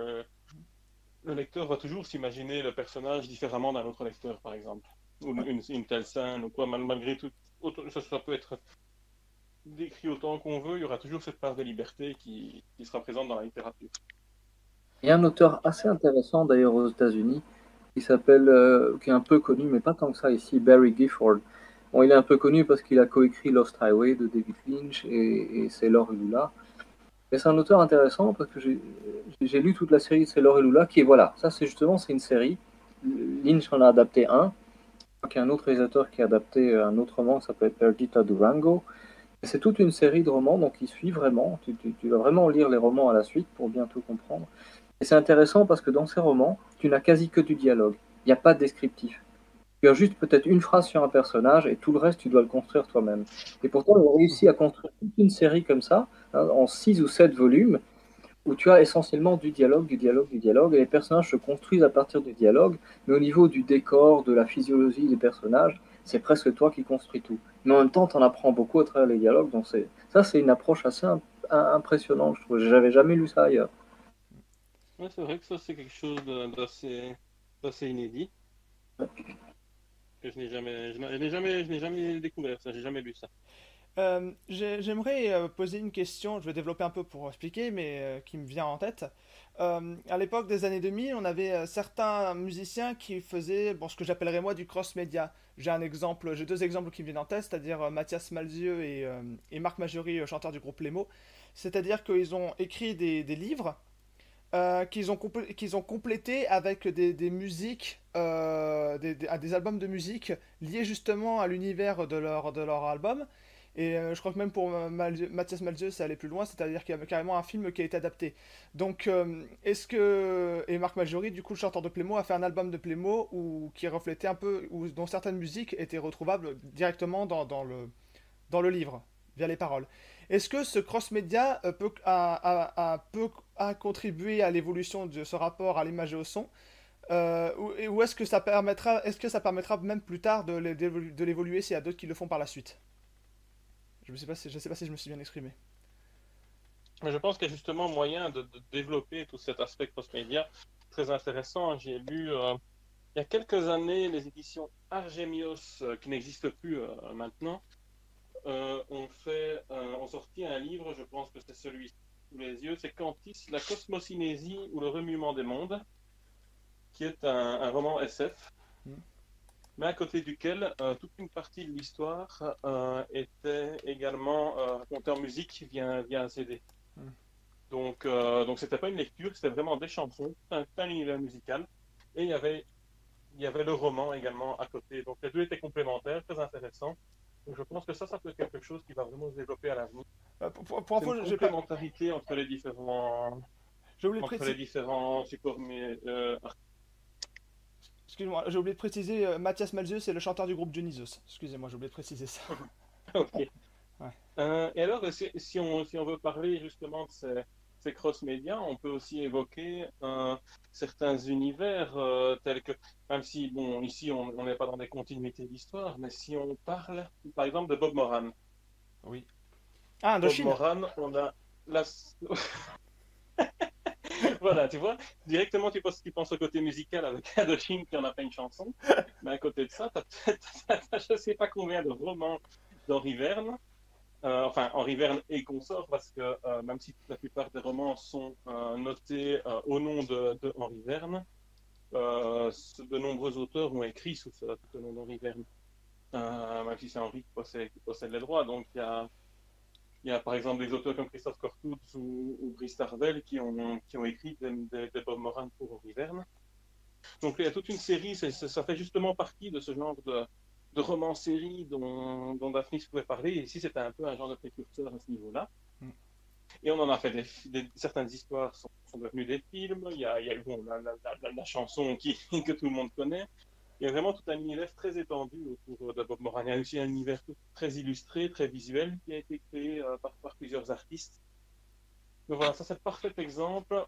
le lecteur va toujours s'imaginer le personnage différemment d'un autre lecteur, par exemple, ou une telle scène, ou quoi, malgré tout, ça peut être décrit autant qu'on veut, il y aura toujours cette part de liberté qui sera présente dans la littérature. Il y a un auteur assez intéressant d'ailleurs aux États-Unis qui est un peu connu, mais pas tant que ça ici, Barry Gifford. Bon, il est un peu connu parce qu'il a coécrit Lost Highway de David Lynch et Sailor Lula. Mais c'est un auteur intéressant parce que j'ai lu toute la série de Sailor et Lula qui est, voilà, ça c'est une série. Lynch en a adapté un. Il y a un autre réalisateur qui a adapté un autre roman qui s'appelle Perdita Durango. Et c'est toute une série de romans, donc il suit vraiment. Tu dois vraiment lire les romans à la suite pour bien tout comprendre. Et c'est intéressant parce que dans ces romans, tu n'as quasi que du dialogue. Il n'y a pas de descriptif. Tu as juste peut-être une phrase sur un personnage et tout le reste, tu dois le construire toi-même. Et pourtant, ils ont réussi à construire toute une série comme ça, hein, en 6 ou 7 volumes, où tu as essentiellement du dialogue, du dialogue, du dialogue, et les personnages se construisent à partir du dialogue, mais au niveau du décor, de la physiologie des personnages, c'est presque toi qui construis tout. Mais en même temps, tu en apprends beaucoup à travers les dialogues, donc ça, c'est une approche assez impressionnante, je trouve. J'avais jamais lu ça ailleurs. Ouais, c'est vrai que ça, c'est quelque chose d'assez inédit, que je n'ai jamais découvert ça, j'ai jamais lu ça. J'aimerais poser une question, je vais développer un peu pour expliquer, mais qui me vient en tête. À l'époque des années 2000, on avait certains musiciens qui faisaient bon, ce que j'appellerais moi du cross-média. J'ai deux exemples qui me viennent en tête, c'est-à-dire Mathias Malzieu et Marc Majory, chanteur du groupe Lemo. C'est-à-dire qu'ils ont écrit des livres qu'ils ont complétés avec des musiques, des albums de musique liés justement à l'univers de leur album. Et je crois que même pour Mathias Malzieu, ça allait plus loin, c'est-à-dire qu'il y avait carrément un film qui a été adapté. Donc, est-ce que. Et Marc Majory, du coup, le chanteur de Plémo, a fait un album de Plémo qui reflétait un peu. Dont certaines musiques étaient retrouvables directement dans le livre, via les paroles. Est-ce que ce cross-média a contribué à l'évolution de ce rapport à l'image et au son ou est-ce que ça permettra même plus tard de l'évoluer s'il y a d'autres qui le font par la suite? Je sais pas si je me suis bien exprimé. Mais je pense qu'il y a justement moyen de développer tout cet aspect cross-média très intéressant. J'ai lu il y a quelques années les éditions Argemios, qui n'existent plus maintenant, ont sorti un livre, je pense que c'est celui sous les yeux, c'est Cantis, la cosmocinésie ou le remuement des mondes, qui est un roman SF, Mm. mais à côté duquel toute une partie de l'histoire était également racontée en musique via un CD. Mm. Donc c'était pas une lecture, c'était vraiment des chansons, un univers musical, et il y avait le roman également à côté. Donc les deux étaient complémentaires, très intéressants. Donc je pense que ça peut être quelque chose qui va vraiment se développer à l'avenir. Pour C'est info, une complémentarité j'ai oublié de entre les préciser, différents supports. Mais, excuse-moi, j'ai oublié de préciser, Mathias Malzieu, c'est le chanteur du groupe Dionysos. Excusez-moi, j'ai oublié de préciser ça. ok. Ouais. Et alors, si on veut parler justement de ces cross-médias, on peut aussi évoquer certains univers tels que, même si, bon, ici, on n'est pas dans des continuités d'histoire, mais si on parle, par exemple, de Bob Moran. Oui. Ah, Bob Indochine. Moran, on a la... Voilà, tu vois, directement tu penses au côté musical avec Indochine qui en a fait une chanson, mais à côté de ça, je ne sais pas combien de romans d'Henri Verne. Enfin, Henri Verne et consorts, parce que même si la plupart des romans sont notés au nom de Henri Verne, de nombreux auteurs ont écrit sous le nom d'Henri Verne, même si c'est Henri qui possède les droits. Donc il y a par exemple des auteurs comme Christophe Cortouz ou Brice Tarvel qui ont écrit des Bob Moran pour Henri Verne. Donc il y a toute une série, ça fait justement partie de ce genre de roman-série dont Daphnis pouvait parler. Et ici, c'était un peu un genre de précurseur à ce niveau-là. Mm. Et on en a fait certaines histoires sont devenues des films. Il y a eu bon, la chanson que tout le monde connaît. Il y a vraiment tout un univers très étendu autour de Bob Moran. Il y a aussi un univers très illustré, très visuel qui a été créé par plusieurs artistes. Donc voilà, ça c'est le parfait exemple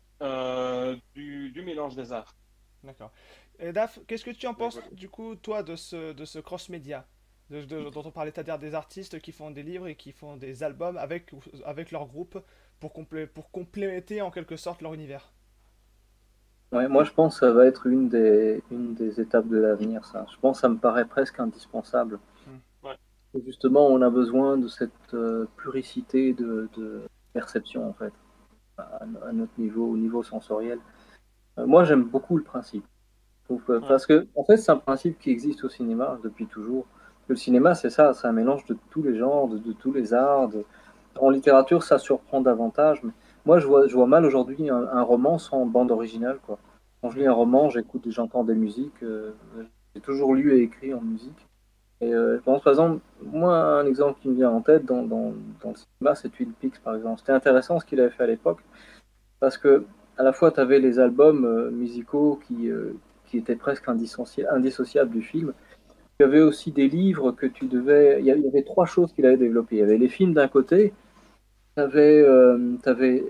du mélange des arts. D'accord. Et Daph, qu'est-ce que tu en Mais penses, voilà. du coup, toi, de ce cross-média dont on parlait, c'est-à-dire des artistes qui font des livres et qui font des albums avec leur groupe pour compléter en quelque sorte leur univers. Ouais, moi, je pense que ça va être une des étapes de l'avenir, ça. Je pense que ça me paraît presque indispensable. Hmm. Ouais. Et justement, on a besoin de cette pluricité de perception, en fait, à notre niveau, au niveau sensoriel. Moi, j'aime beaucoup le principe. Ouais. Parce que, en fait, c'est un principe qui existe au cinéma depuis toujours. Le cinéma, c'est ça, c'est un mélange de tous les genres, de tous les arts. En littérature, ça surprend davantage. Mais moi, je vois mal aujourd'hui un roman sans bande originale, quoi. Quand je lis Hmm. un roman, j'entends des musiques. J'ai toujours lu et écrit en musique. Et je pense, par exemple, moi, un exemple qui me vient en tête dans le cinéma, c'est Twin Peaks, par exemple. C'était intéressant ce qu'il avait fait à l'époque, parce que à la fois, tu avais les albums musicaux qui étaient presque indissociables du film. Il y avait aussi des livres que tu devais. Il y avait trois choses qu'il avait développées. Il y avait les films d'un côté, tu avais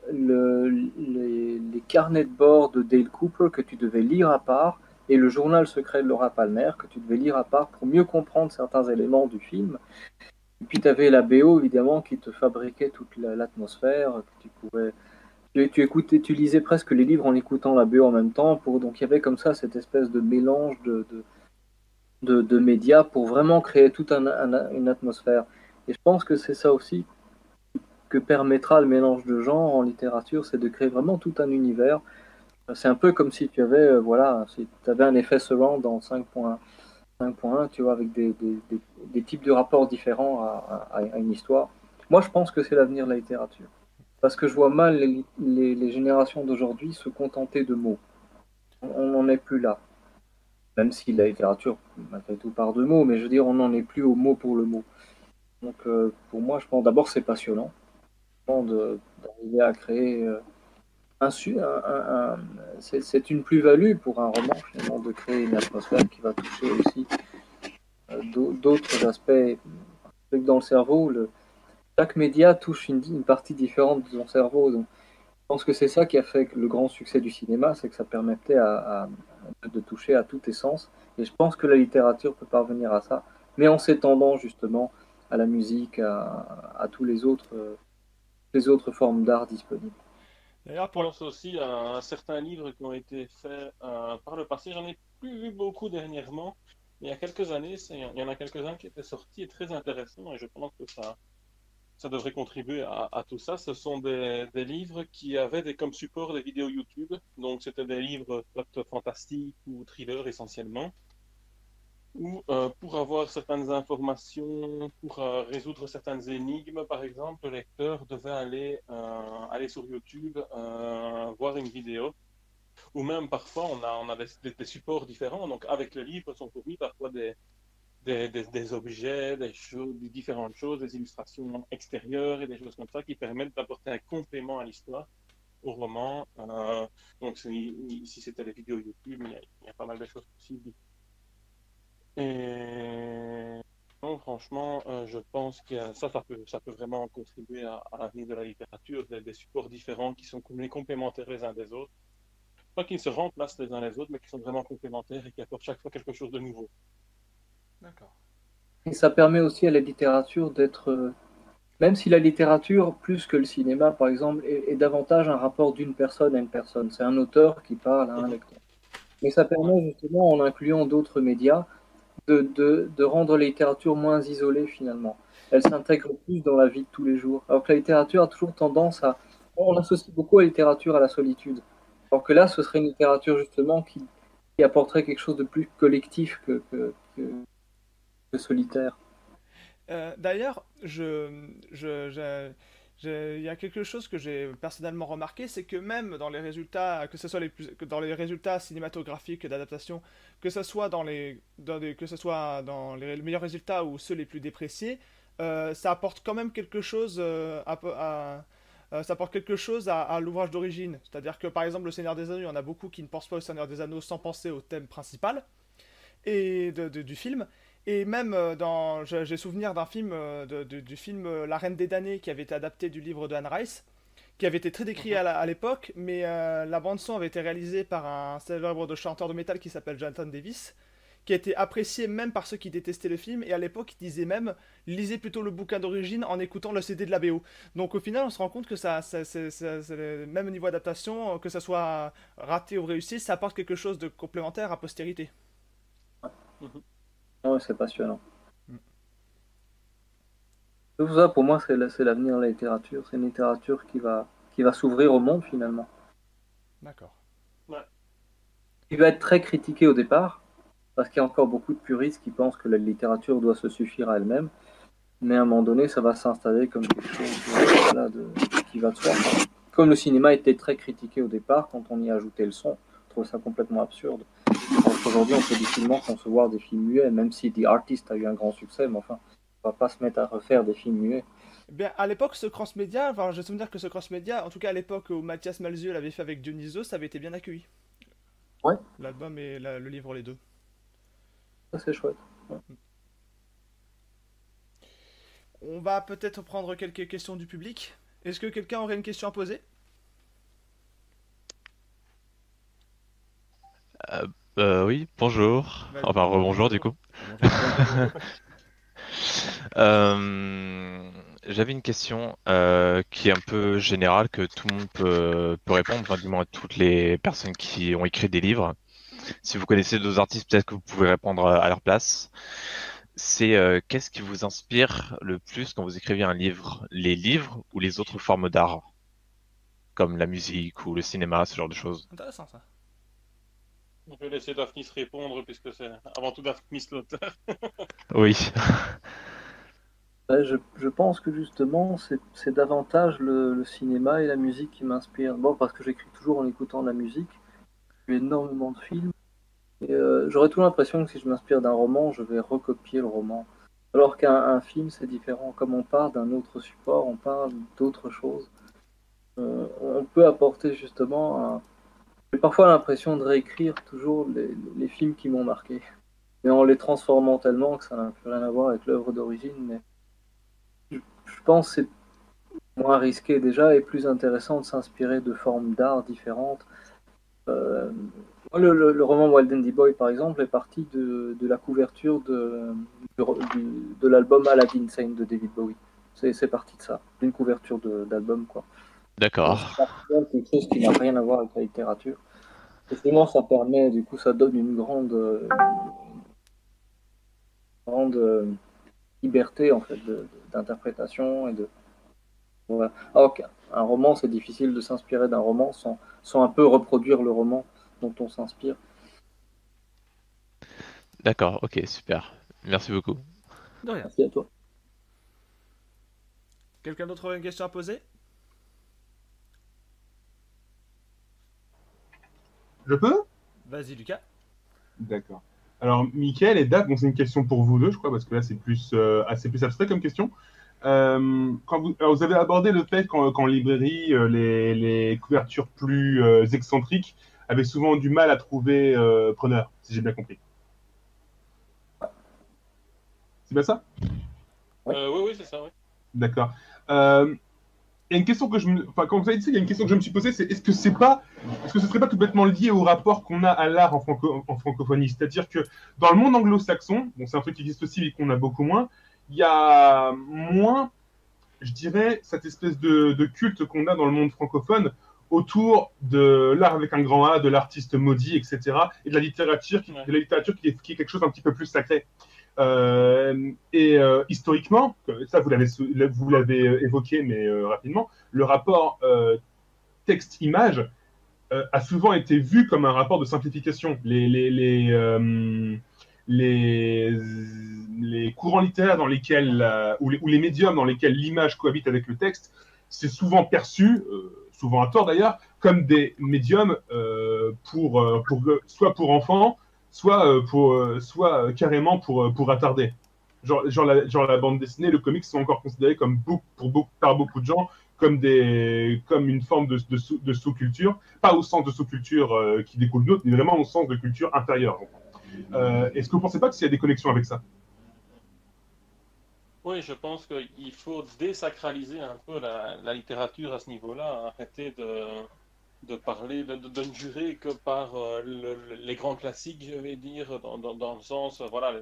les carnets de bord de Dale Cooper que tu devais lire à part, et le journal secret de Laura Palmer que tu devais lire à part pour mieux comprendre certains éléments du film. Et puis tu avais la BO évidemment qui te fabriquait toute l'atmosphère, que tu pouvais. Tu écoutais, tu lisais presque les livres en écoutant la BO en même temps. Donc il y avait comme ça cette espèce de mélange de médias pour vraiment créer toute une atmosphère. Et je pense que c'est ça aussi que permettra le mélange de genres en littérature, c'est de créer vraiment tout un univers. C'est un peu comme si tu avais, voilà, si tu avais un effet surround dans 5.1, tu vois, avec des types de rapports différents à une histoire. Moi, je pense que c'est l'avenir de la littérature. Parce que je vois mal les générations d'aujourd'hui se contenter de mots. On n'en est plus là. Même si la littérature, malgré tout, part de mots, mais je veux dire, on n'en est plus au mot pour le mot. Donc, pour moi, je pense d'abord, c'est passionnant d'arriver à créer c'est une plus-value pour un roman, finalement, de créer une atmosphère qui va toucher aussi d'autres aspects. Dans le cerveau, chaque média touche une partie différente de son cerveau. Donc, je pense que c'est ça qui a fait le grand succès du cinéma, c'est que ça permettait de toucher à tous tes sens. Et je pense que la littérature peut parvenir à ça, mais en s'étendant justement à la musique, à tous les autres formes d'art disponibles. D'ailleurs, Je pense aussi à certains livres qui ont été faits par le passé. J'en ai plus vu beaucoup dernièrement. Mais il y a quelques années, il y en a quelques-uns qui étaient sortis et très intéressants. Et je pense que ça devrait contribuer à tout ça. Ce sont des livres qui avaient comme support des vidéos YouTube. Donc, c'était des livres soit fantastiques ou thrillers essentiellement. Ou pour avoir certaines informations, pour résoudre certaines énigmes, par exemple, le lecteur devait aller sur YouTube, voir une vidéo. Ou même parfois, on a des supports différents. Donc, avec le livre, sont fournis parfois des objets, des choses, des différentes choses, des illustrations extérieures et des choses comme ça qui permettent d'apporter un complément à l'histoire, au roman. Donc, si c'était les vidéos YouTube, il y a pas mal de choses possibles. Et non, franchement, je pense que ça peut vraiment contribuer à l'avenir de la littérature, des supports différents qui sont complémentaires les uns des autres. Pas qu'ils se remplacent les uns les autres, mais qui sont vraiment complémentaires et qui apportent chaque fois quelque chose de nouveau. d'accord. Et ça permet aussi à la littérature d'être, même si la littérature, plus que le cinéma par exemple, est davantage un rapport d'une personne à une personne. C'est un auteur qui parle à un Mhm. lecteur. Mais ça Ouais. permet justement, en incluant d'autres médias, de rendre la littérature moins isolée finalement. Elle s'intègre plus dans la vie de tous les jours. Alors que la littérature a toujours tendance à... On associe beaucoup la littérature à la solitude. Alors que là, ce serait une littérature justement qui apporterait quelque chose de plus collectif que solitaire. D'ailleurs, il y a quelque chose que j'ai personnellement remarqué, c'est que même dans les résultats, que ce soit que dans les résultats cinématographiques d'adaptation, que ce soit que ce soit dans les meilleurs résultats ou ceux les plus dépréciés, ça apporte quand même quelque chose ça apporte quelque chose à l'ouvrage d'origine. C'est-à-dire que par exemple, Le Seigneur des Anneaux, il y en a beaucoup qui ne pensent pas au Seigneur des Anneaux sans penser au thème principal du film. Et même j'ai souvenir d'un film, du film La Reine des damnés qui avait été adapté du livre de Anne Rice, qui avait été très décrit Mhm. à l'époque, mais la bande son avait été réalisée par un célèbre de chanteur de métal qui s'appelle Jonathan Davis, qui a été apprécié même par ceux qui détestaient le film, et à l'époque il disait même lisez plutôt le bouquin d'origine en écoutant le CD de la BO. Donc au final on se rend compte que même au niveau adaptation, que ça soit raté ou réussi, ça apporte quelque chose de complémentaire à postérité. Mhm. Ouais, c'est passionnant. Tout ça, pour moi, c'est l'avenir de la littérature. C'est une littérature qui va s'ouvrir au monde finalement. D'accord. Ouais. Qui va être très critiquée au départ, parce qu'il y a encore beaucoup de puristes qui pensent que la littérature doit se suffire à elle-même. Mais à un moment donné, ça va s'installer comme quelque chose voilà, qui va de soi. Comme le cinéma était très critiqué au départ, quand on y ajoutait le son, je trouve ça complètement absurde. Aujourd'hui, on peut difficilement concevoir des films muets, même si The Artist a eu un grand succès, mais enfin, on va pas se mettre à refaire des films muets. Eh bien, à l'époque, ce cross-média, enfin, je souviens que ce cross-média, en tout cas à l'époque où Mathias Malzieu l'avait fait avec Dionysos, ça avait été bien accueilli. Ouais, L'album et le livre, les deux. ça c'est chouette. On va peut-être prendre quelques questions du public. Est-ce que quelqu'un aurait une question à poser? Euh, oui, bonjour. Vas-y. Enfin, rebonjour du Bonjour. coup. Bonjour. Bonjour. J'avais une question qui est un peu générale, que tout le monde peut répondre, enfin, du moins à toutes les personnes qui ont écrit des livres. Si vous connaissez d'autres artistes, peut-être que vous pouvez répondre à leur place. C'est qu'est-ce qui vous inspire le plus quand vous écrivez un livre? Les livres ou les autres formes d'art, comme la musique ou le cinéma, ce genre de choses? Intéressant ça. Je vais laisser Daphnis répondre puisque c'est avant tout Daphnis l'auteur. Oui. Ouais, je pense que justement, c'est davantage le cinéma et la musique qui m'inspirent. Bon, parce que j'écris toujours en écoutant de la musique, j'ai énormément de films. Et j'aurais toujours l'impression que si je m'inspire d'un roman, je vais recopier le roman. Alors qu'un film, c'est différent. Comme on part d'un autre support, on parle d'autre chose. On peut apporter justement un... J'ai parfois l'impression de réécrire toujours les films qui m'ont marqué. Mais en les transformant tellement que ça n'a plus rien à voir avec l'œuvre d'origine. Mais je pense que c'est moins risqué déjà et plus intéressant de s'inspirer de formes d'art différentes. Euh, le roman Wild Andy Boy, par exemple, est parti de la couverture de l'album Aladdin Sane de David Bowie. C'est parti de ça, d'une couverture d'album, quoi. D'accord. Quelque chose qui n'a rien à voir avec la littérature. Effectivement, ça permet, du coup, ça donne une grande liberté en fait d'interprétation et de voilà. Alors qu'un roman, c'est difficile de s'inspirer d'un roman sans un peu reproduire le roman dont on s'inspire. D'accord, ok, super. Merci beaucoup. De rien. Merci à toi. Quelqu'un d'autre aurait une question à poser? Je peux? Vas-y, Lucas. D'accord. Alors, Mickaël et Dave, bon, c'est une question pour vous deux, je crois, parce que là, c'est assez plus abstrait comme question. Alors, vous avez abordé le fait qu'en librairie, les couvertures plus excentriques avaient souvent du mal à trouver preneur, si j'ai bien compris. C'est bien ça? Oui. Oui, c'est ça, oui. D'accord. Il y a une question que enfin, quand vous avez dit ça, il y a une question que je me suis posée, c'est est-ce que ce serait pas complètement lié au rapport qu'on a à l'art en francophonie? C'est-à-dire que dans le monde anglo-saxon, bon, c'est un truc qui existe aussi, mais qu'on a beaucoup moins, il y a moins, je dirais, cette espèce de culte qu'on a dans le monde francophone autour de l'art avec un grand A, de l'artiste maudit, etc., et de la littérature, qui est quelque chose d'un petit peu plus sacré. Historiquement, ça vous l'avez évoqué, mais rapidement, le rapport texte-image a souvent été vu comme un rapport de simplification. Les courants littéraires dans lesquels, ou les médiums dans lesquels l'image cohabite avec le texte, c'est souvent perçu, souvent à tort d'ailleurs, comme des médiums soit pour enfants, soit carrément pour attarder. Genre la bande dessinée, le comics sont encore considérés comme par beaucoup de gens comme une forme de sous-culture, pas au sens de sous-culture qui découle d'autres, mais vraiment au sens de culture inférieure. Est-ce que vous ne pensez pas qu'il y a des connexions avec ça? Oui, je pense qu'il faut désacraliser un peu la littérature à ce niveau-là, arrêter de parler, de ne jurer que par les grands classiques, je vais dire, dans le sens, voilà,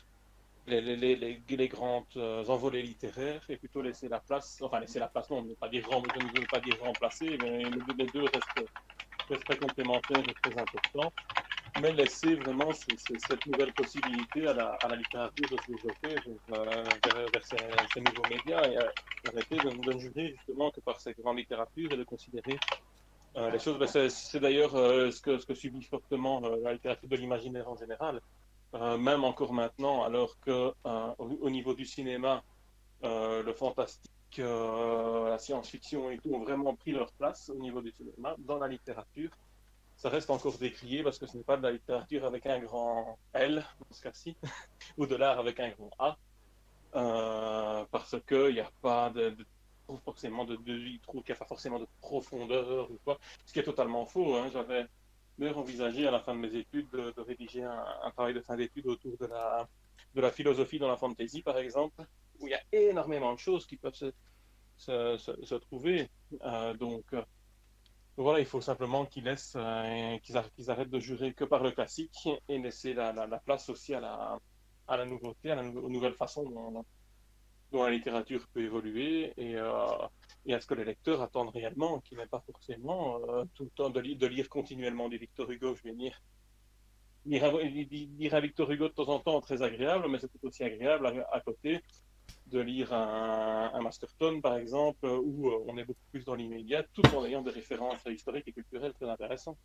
les grandes envolées littéraires, et plutôt laisser la place, enfin laisser la place, non, je ne veux pas dire remplacer, mais les deux restent très complémentaires et très importants, mais laisser vraiment cette nouvelle possibilité à la littérature de se développer vers ces nouveaux médias et arrêter de ne jurer justement que par ces grandes littératures et de considérer les choses. C'est d'ailleurs ce que subit fortement la littérature de l'imaginaire en général. Même encore maintenant, alors que au niveau du cinéma, le fantastique, la science-fiction et tout ont vraiment pris leur place au niveau du cinéma, dans la littérature, ça reste encore décrié parce que ce n'est pas de la littérature avec un grand L, dans ce cas-ci, ou de l'art avec un grand A, parce qu'il n'y a pas forcément il trouve qu'il n'y a pas forcément de profondeur ou quoi, ce qui est totalement faux. Hein. J'avais d'ailleurs envisagé à la fin de mes études de rédiger un travail de fin d'études autour de la philosophie dans la fantasy, par exemple, où il y a énormément de choses qui peuvent se trouver. Donc voilà, il faut simplement qu'ils arrêtent de jurer que par le classique et laisser la place aussi à la nouveauté, aux nouvelles façons dont la littérature peut évoluer et à ce que les lecteurs attendent réellement, qui n'est pas forcément tout le temps de lire continuellement du Victor Hugo, je vais dire. Lire un Victor Hugo de temps en temps, très agréable, mais c'est tout aussi agréable à côté de lire un Masterton, par exemple, où on est beaucoup plus dans l'immédiat, tout en ayant des références historiques et culturelles très intéressantes.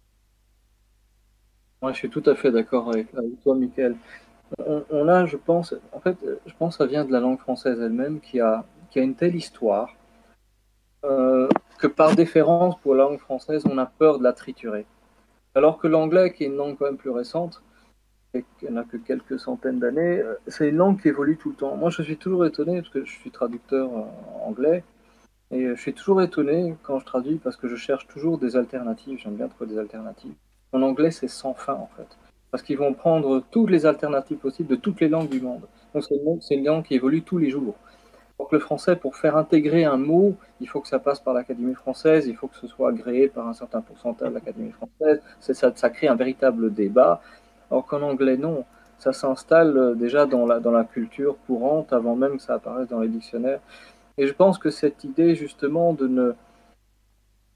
Moi, je suis tout à fait d'accord avec toi, Michael. On a, je pense, en fait, je pense que ça vient de la langue française elle-même qui a une telle histoire que par déférence pour la langue française, on a peur de la triturer. Alors que l'anglais, qui est une langue quand même plus récente, et qui n'a que quelques centaines d'années, c'est une langue qui évolue tout le temps. Moi, je suis toujours étonné, parce que je suis traducteur anglais, et je suis toujours étonné quand je traduis, parce que je cherche toujours des alternatives, j'aime bien trouver des alternatives. En anglais, c'est sans fin, en fait. Parce qu'ils vont prendre toutes les alternatives possibles de toutes les langues du monde. Donc, c'est une langue qui évolue tous les jours. Donc, le français, pour faire intégrer un mot, il faut que ça passe par l'Académie française, il faut que ce soit agréé par un certain pourcentage de l'Académie française. Ça crée un véritable débat. Alors qu'en anglais, non. Ça s'installe déjà dans la culture courante avant même que ça apparaisse dans les dictionnaires. Et je pense que cette idée, justement,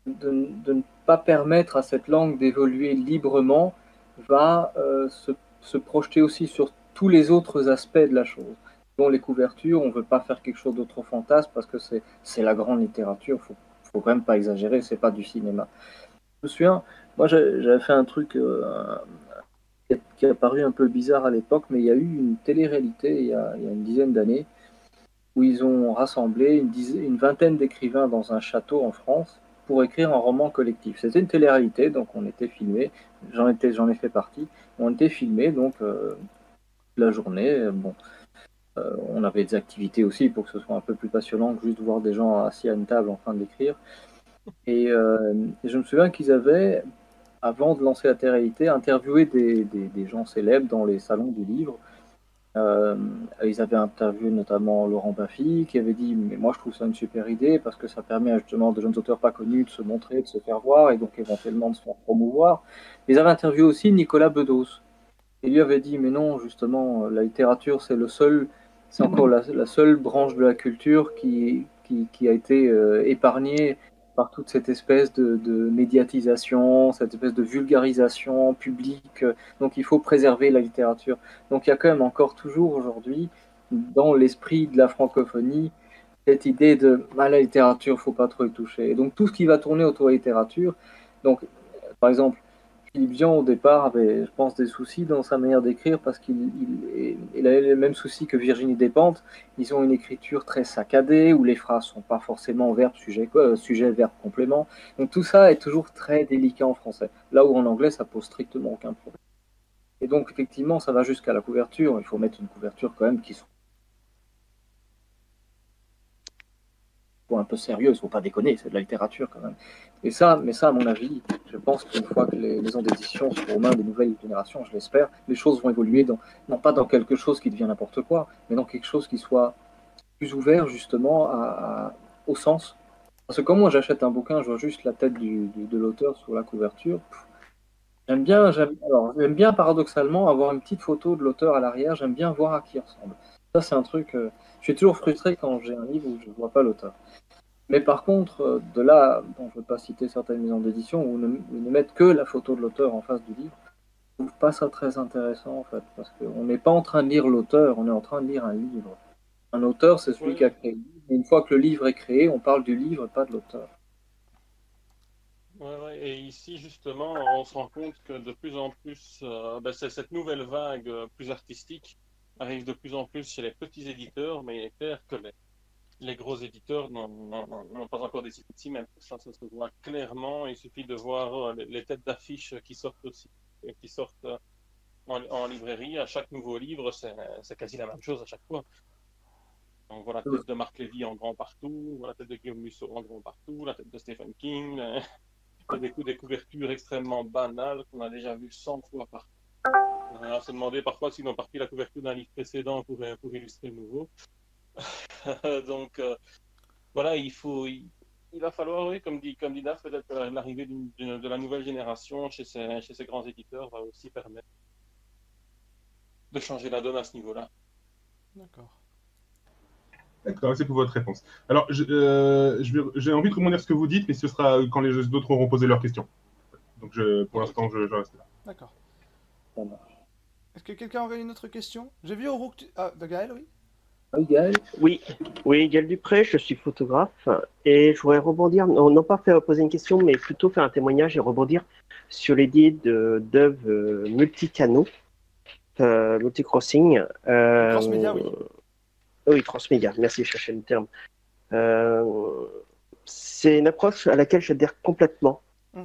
de ne pas permettre à cette langue d'évoluer librement va se projeter aussi sur tous les autres aspects de la chose. Dont les couvertures, on ne veut pas faire quelque chose de trop fantasme parce que c'est la grande littérature, faut quand même pas exagérer, c'est pas du cinéma. Je me souviens, moi j'avais fait un truc qui a paru un peu bizarre à l'époque, mais il y a eu une télé-réalité il y a une dizaine d'années où ils ont rassemblé une vingtaine d'écrivains dans un château en France pour écrire un roman collectif. C'était une télé-réalité, donc on était filmé, j'en ai fait partie, on était filmé donc la journée. Bon, on avait des activités aussi pour que ce soit un peu plus passionnant que juste voir des gens assis à une table en train d'écrire. Et je me souviens qu'ils avaient, avant de lancer la télé-réalité, interviewé des gens célèbres dans les salons du livre. Ils avaient interviewé notamment Laurent Baffy qui avait dit mais moi je trouve ça une super idée parce que ça permet justement de jeunes auteurs pas connus de se montrer, de se faire voir et donc éventuellement de se faire promouvoir. Ils avaient interviewé aussi Nicolas Bedos et lui avait dit mais non justement la littérature c'est encore la seule branche de la culture qui a été épargnée par toute cette espèce de médiatisation, cette espèce de vulgarisation publique. Donc il faut préserver la littérature. Donc il y a quand même encore toujours aujourd'hui, dans l'esprit de la francophonie, cette idée de la littérature, faut pas trop y toucher. Et donc tout ce qui va tourner autour de la littérature, donc par exemple, Philippe Dion, au départ, avait, je pense, des soucis dans sa manière d'écrire parce qu'il avait les mêmes soucis que Virginie Despentes. Ils ont une écriture très saccadée où les phrases sont pas forcément verbe, sujet, verbe, complément. Donc tout ça est toujours très délicat en français. Là où en anglais, ça pose strictement aucun problème. Et donc, effectivement, ça va jusqu'à la couverture. Il faut mettre une couverture quand même qui soit un peu sérieuse, faut pas déconner, c'est de la littérature quand même. Mais ça, à mon avis, je pense qu'une fois que les maisons d'édition seront aux mains des nouvelles générations, je l'espère, les choses vont évoluer non pas dans quelque chose qui devient n'importe quoi, mais dans quelque chose qui soit plus ouvert justement au sens. Parce que quand moi j'achète un bouquin, je vois juste la tête de l'auteur sur la couverture. J'aime bien paradoxalement avoir une petite photo de l'auteur à l'arrière, j'aime bien voir à qui il ressemble. Ça c'est un truc, je suis toujours frustré quand j'ai un livre où je ne vois pas l'auteur. Mais par contre, de là, bon, je ne veux pas citer certaines maisons d'édition où ne mettent que la photo de l'auteur en face du livre, je ne trouve pas ça très intéressant en fait, parce qu'on n'est pas en train de lire l'auteur, on est en train de lire un livre. Un auteur, c'est celui qui a créé le livre. Et une fois que le livre est créé, on parle du livre et pas de l'auteur. Ouais, et ici, justement, on se rend compte que de plus en plus, cette nouvelle vague plus artistique arrive de plus en plus chez les petits éditeurs, mais il est clair que les gros éditeurs n'ont pas encore décidé de s'y mettre. Ça se voit clairement. Il suffit de voir les têtes d'affiche qui sortent aussi, qui sortent en librairie. À chaque nouveau livre, c'est quasi la même chose à chaque fois. Donc voilà, la tête de Marc Lévy en grand partout, la tête de Guillaume Musso en grand partout, la tête de Stephen King, des couvertures extrêmement banales qu'on a déjà vues 100 fois partout. On va se demander parfois s'ils n'ont pas pris la couverture d'un livre précédent pour illustrer le nouveau. Donc voilà, il va falloir, oui, comme dit Daf, peut-être que l'arrivée de la nouvelle génération chez ces grands éditeurs va aussi permettre de changer la donne à ce niveau-là. D'accord. D'accord, c'est pour votre réponse. Alors, j'ai envie de rebondir ce que vous dites, mais ce sera quand les autres auront posé leurs questions. Donc, pour l'instant, je reste là. D'accord. Est-ce que quelqu'un aurait une autre question? J'ai vu au que Gaël, oui. Gaël. Oui, Gaël Dupré, je suis photographe et je voudrais rebondir, non pas poser une question, mais plutôt faire un témoignage et rebondir sur l'idée d'œuvres multicanaux, multicrossing. Transmédia, oui. Oui, transmédia, merci, je cherchais le terme. C'est une approche à laquelle j'adhère complètement.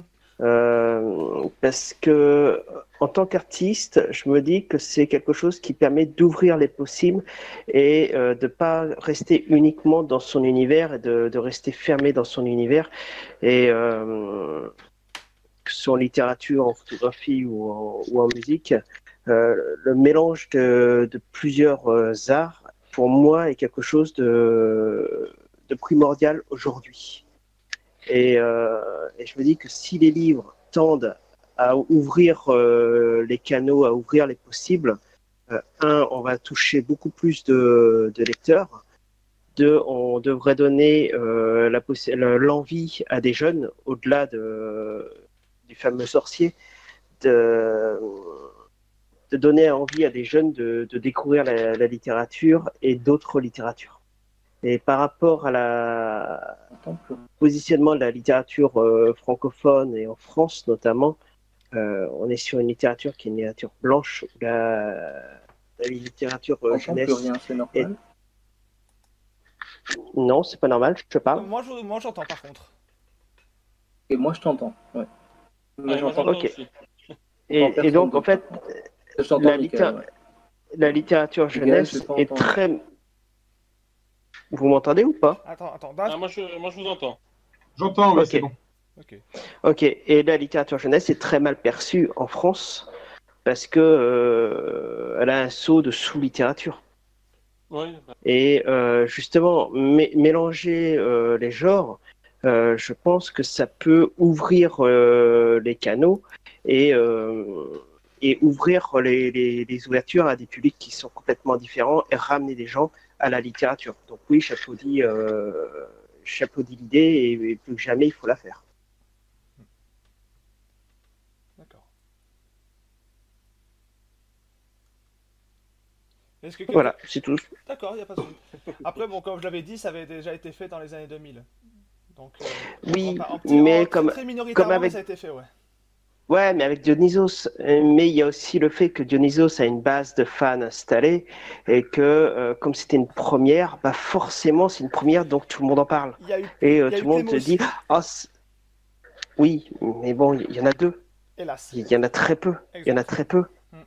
Parce que en tant qu'artiste, je me dis que c'est quelque chose qui permet d'ouvrir les possibles et de ne pas rester uniquement dans son univers et de rester fermé dans son univers. Et que ce soit en littérature, en photographie ou en musique, le mélange de plusieurs arts, pour moi, est quelque chose de primordial aujourd'hui. Et je me dis que si les livres tendent à ouvrir les canaux, à ouvrir les possibles, on va toucher beaucoup plus de lecteurs. on devrait donner l'envie à des jeunes, au-delà du fameux sorcier, de, de donner envie à des jeunes de découvrir la littérature et d'autres littératures. Et par rapport à positionnement de la littérature francophone et en France notamment, on est sur une littérature qui est une littérature blanche, la littérature jeunesse. Plus rien, c'est normal. Non, c'est pas normal, je te parle. Moi, j'entends par contre. Et moi, je t'entends. Ouais. Mais j'entends. Ok. Et donc, en fait, la littérature jeunesse est très. Vous m'entendez ou pas? Attends. Moi, je vous entends. J'entends, okay. C'est bon. Ok. Et la littérature jeunesse est très mal perçue en France parce que elle a un saut de sous-littérature. Oui. Et justement, mélanger les genres, je pense que ça peut ouvrir les canaux et ouvrir les ouvertures à des publics qui sont complètement différents et ramener des gens à la littérature. Donc oui, j'applaudis l'idée et plus que jamais, il faut la faire. D'accord. Voilà, c'est tout. D'accord, il n'y a pas de souci. Après, bon, comme je l'avais dit, ça avait déjà été fait dans les années 2000. Donc, oui, mais très minoritairement, avec... ça a été fait, ouais. Ouais, mais avec Dionysos. Mais il y a aussi le fait que Dionysos a une base de fans installée et que, comme c'était une première, bah forcément, c'est une première, donc tout le monde en parle. Tout le monde te dit, oh, oui, mais bon, il y en a deux. Hélas. Il y en a très peu. Il y en a très peu.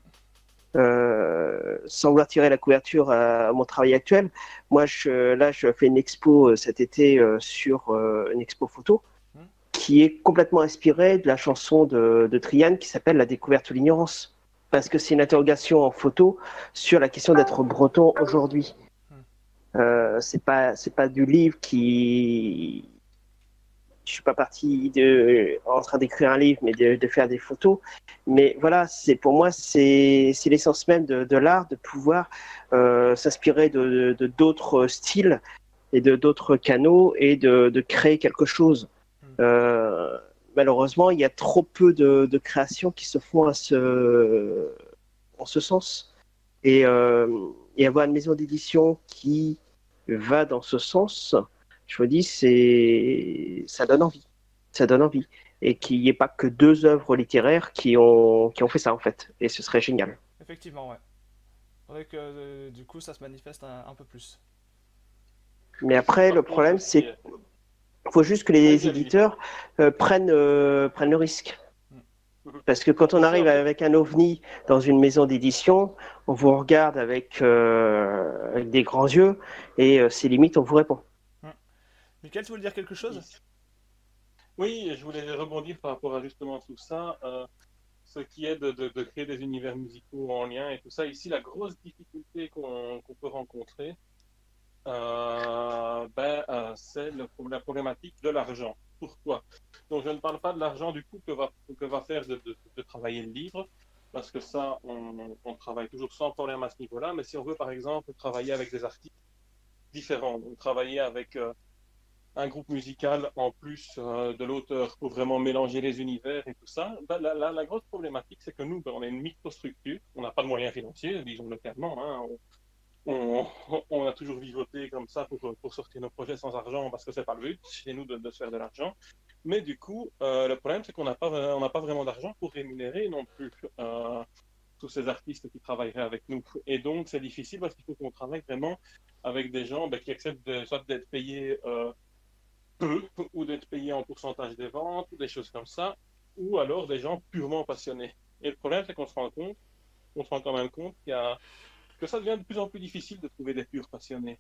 Sans vouloir tirer la couverture à mon travail actuel, moi, je fais une expo cet été sur une expo photo qui est complètement inspirée de la chanson de Trian qui s'appelle La découverte de l'ignorance. Parce que c'est une interrogation en photo sur la question d'être breton aujourd'hui. C'est pas du livre qui... Je suis pas parti en train d'écrire un livre, mais de faire des photos. Mais voilà, pour moi, c'est l'essence même de l'art, de pouvoir s'inspirer de d'autres styles et de d'autres canaux et de créer quelque chose. Malheureusement, il y a trop peu de créations qui se font en ce sens. Et avoir une maison d'édition qui va dans ce sens, je me dis, ça donne envie. Ça donne envie. Et qu'il n'y ait pas que 2 œuvres littéraires qui ont fait ça, en fait. Et ce serait génial. Effectivement, ouais. Il faudrait que, du coup, ça se manifeste un peu plus. Mais après, le problème, c'est qu'il faut juste que les éditeurs prennent le risque. Parce que quand on arrive avec un ovni dans une maison d'édition, on vous regarde avec des grands yeux et c'est limite, on vous répond. Michael, tu voulais dire quelque chose? Oui, je voulais rebondir par rapport à justement tout ça, ce qui est de créer des univers musicaux en lien et tout ça. Ici, la grosse difficulté qu'on peut rencontrer, c'est la problématique de l'argent. Pourquoi? Donc, je ne parle pas de l'argent du coup que va faire de travailler le livre, parce que ça, on travaille toujours sans problème à ce niveau-là. Mais si on veut, par exemple, travailler avec des artistes différents, donc travailler avec un groupe musical en plus de l'auteur pour vraiment mélanger les univers et tout ça, la grosse problématique, c'est que nous, on est une microstructure, on n'a pas de moyens financiers, disons-le clairement, hein, on a toujours vivoté comme ça pour sortir nos projets sans argent parce que c'est pas le but chez nous de se faire de l'argent. Mais du coup, le problème, c'est qu'on n'a pas vraiment d'argent pour rémunérer non plus tous ces artistes qui travailleraient avec nous. Et donc, c'est difficile parce qu'il faut qu'on travaille vraiment avec des gens qui acceptent soit d'être payés peu ou d'être payés en pourcentage des ventes ou des choses comme ça, ou alors des gens purement passionnés. Et le problème, c'est qu'on se rend quand même compte que ça devient de plus en plus difficile de trouver des purs passionnés.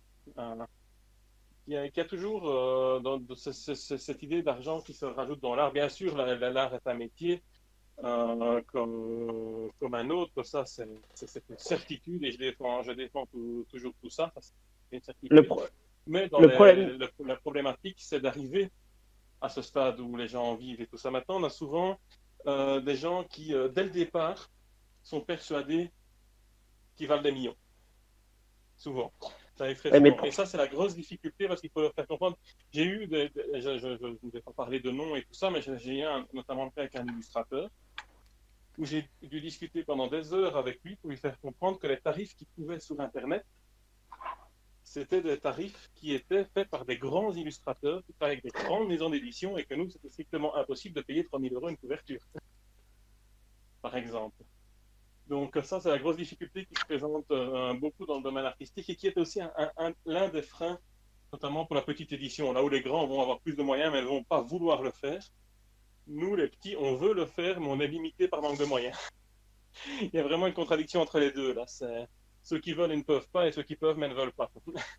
Il y a toujours cette idée d'argent qui se rajoute dans l'art. Bien sûr, l'art est un métier comme un autre, ça c'est une certitude et je défends toujours tout ça. C'est une certitude. Mais la problématique, c'est d'arriver à ce stade où les gens en vivent et tout ça. Maintenant, on a souvent des gens qui, dès le départ, sont persuadés qu'ils valent des millions. Souvent. Ça effraie Ouais, mais souvent. Et ça, c'est la grosse difficulté parce qu'il faut leur faire comprendre. J'ai eu, je ne vais pas parler de noms et tout ça, mais j'ai eu notamment le cas avec un illustrateur où j'ai dû discuter pendant des heures avec lui pour lui faire comprendre que les tarifs qu'il trouvait sur Internet, c'était des tarifs qui étaient faits par des grands illustrateurs qui travaillent avec des grandes maisons d'édition et que nous, c'était strictement impossible de payer 3 000 € une couverture, par exemple. Donc ça, c'est la grosse difficulté qui se présente beaucoup dans le domaine artistique et qui est aussi l'un des freins, notamment pour la petite édition, là où les grands vont avoir plus de moyens, mais ils ne vont pas vouloir le faire. Nous, les petits, on veut le faire, mais on est limité par manque de moyens. Il y a vraiment une contradiction entre les deux, là. Ceux qui veulent, ils ne peuvent pas, et ceux qui peuvent, mais ne veulent pas.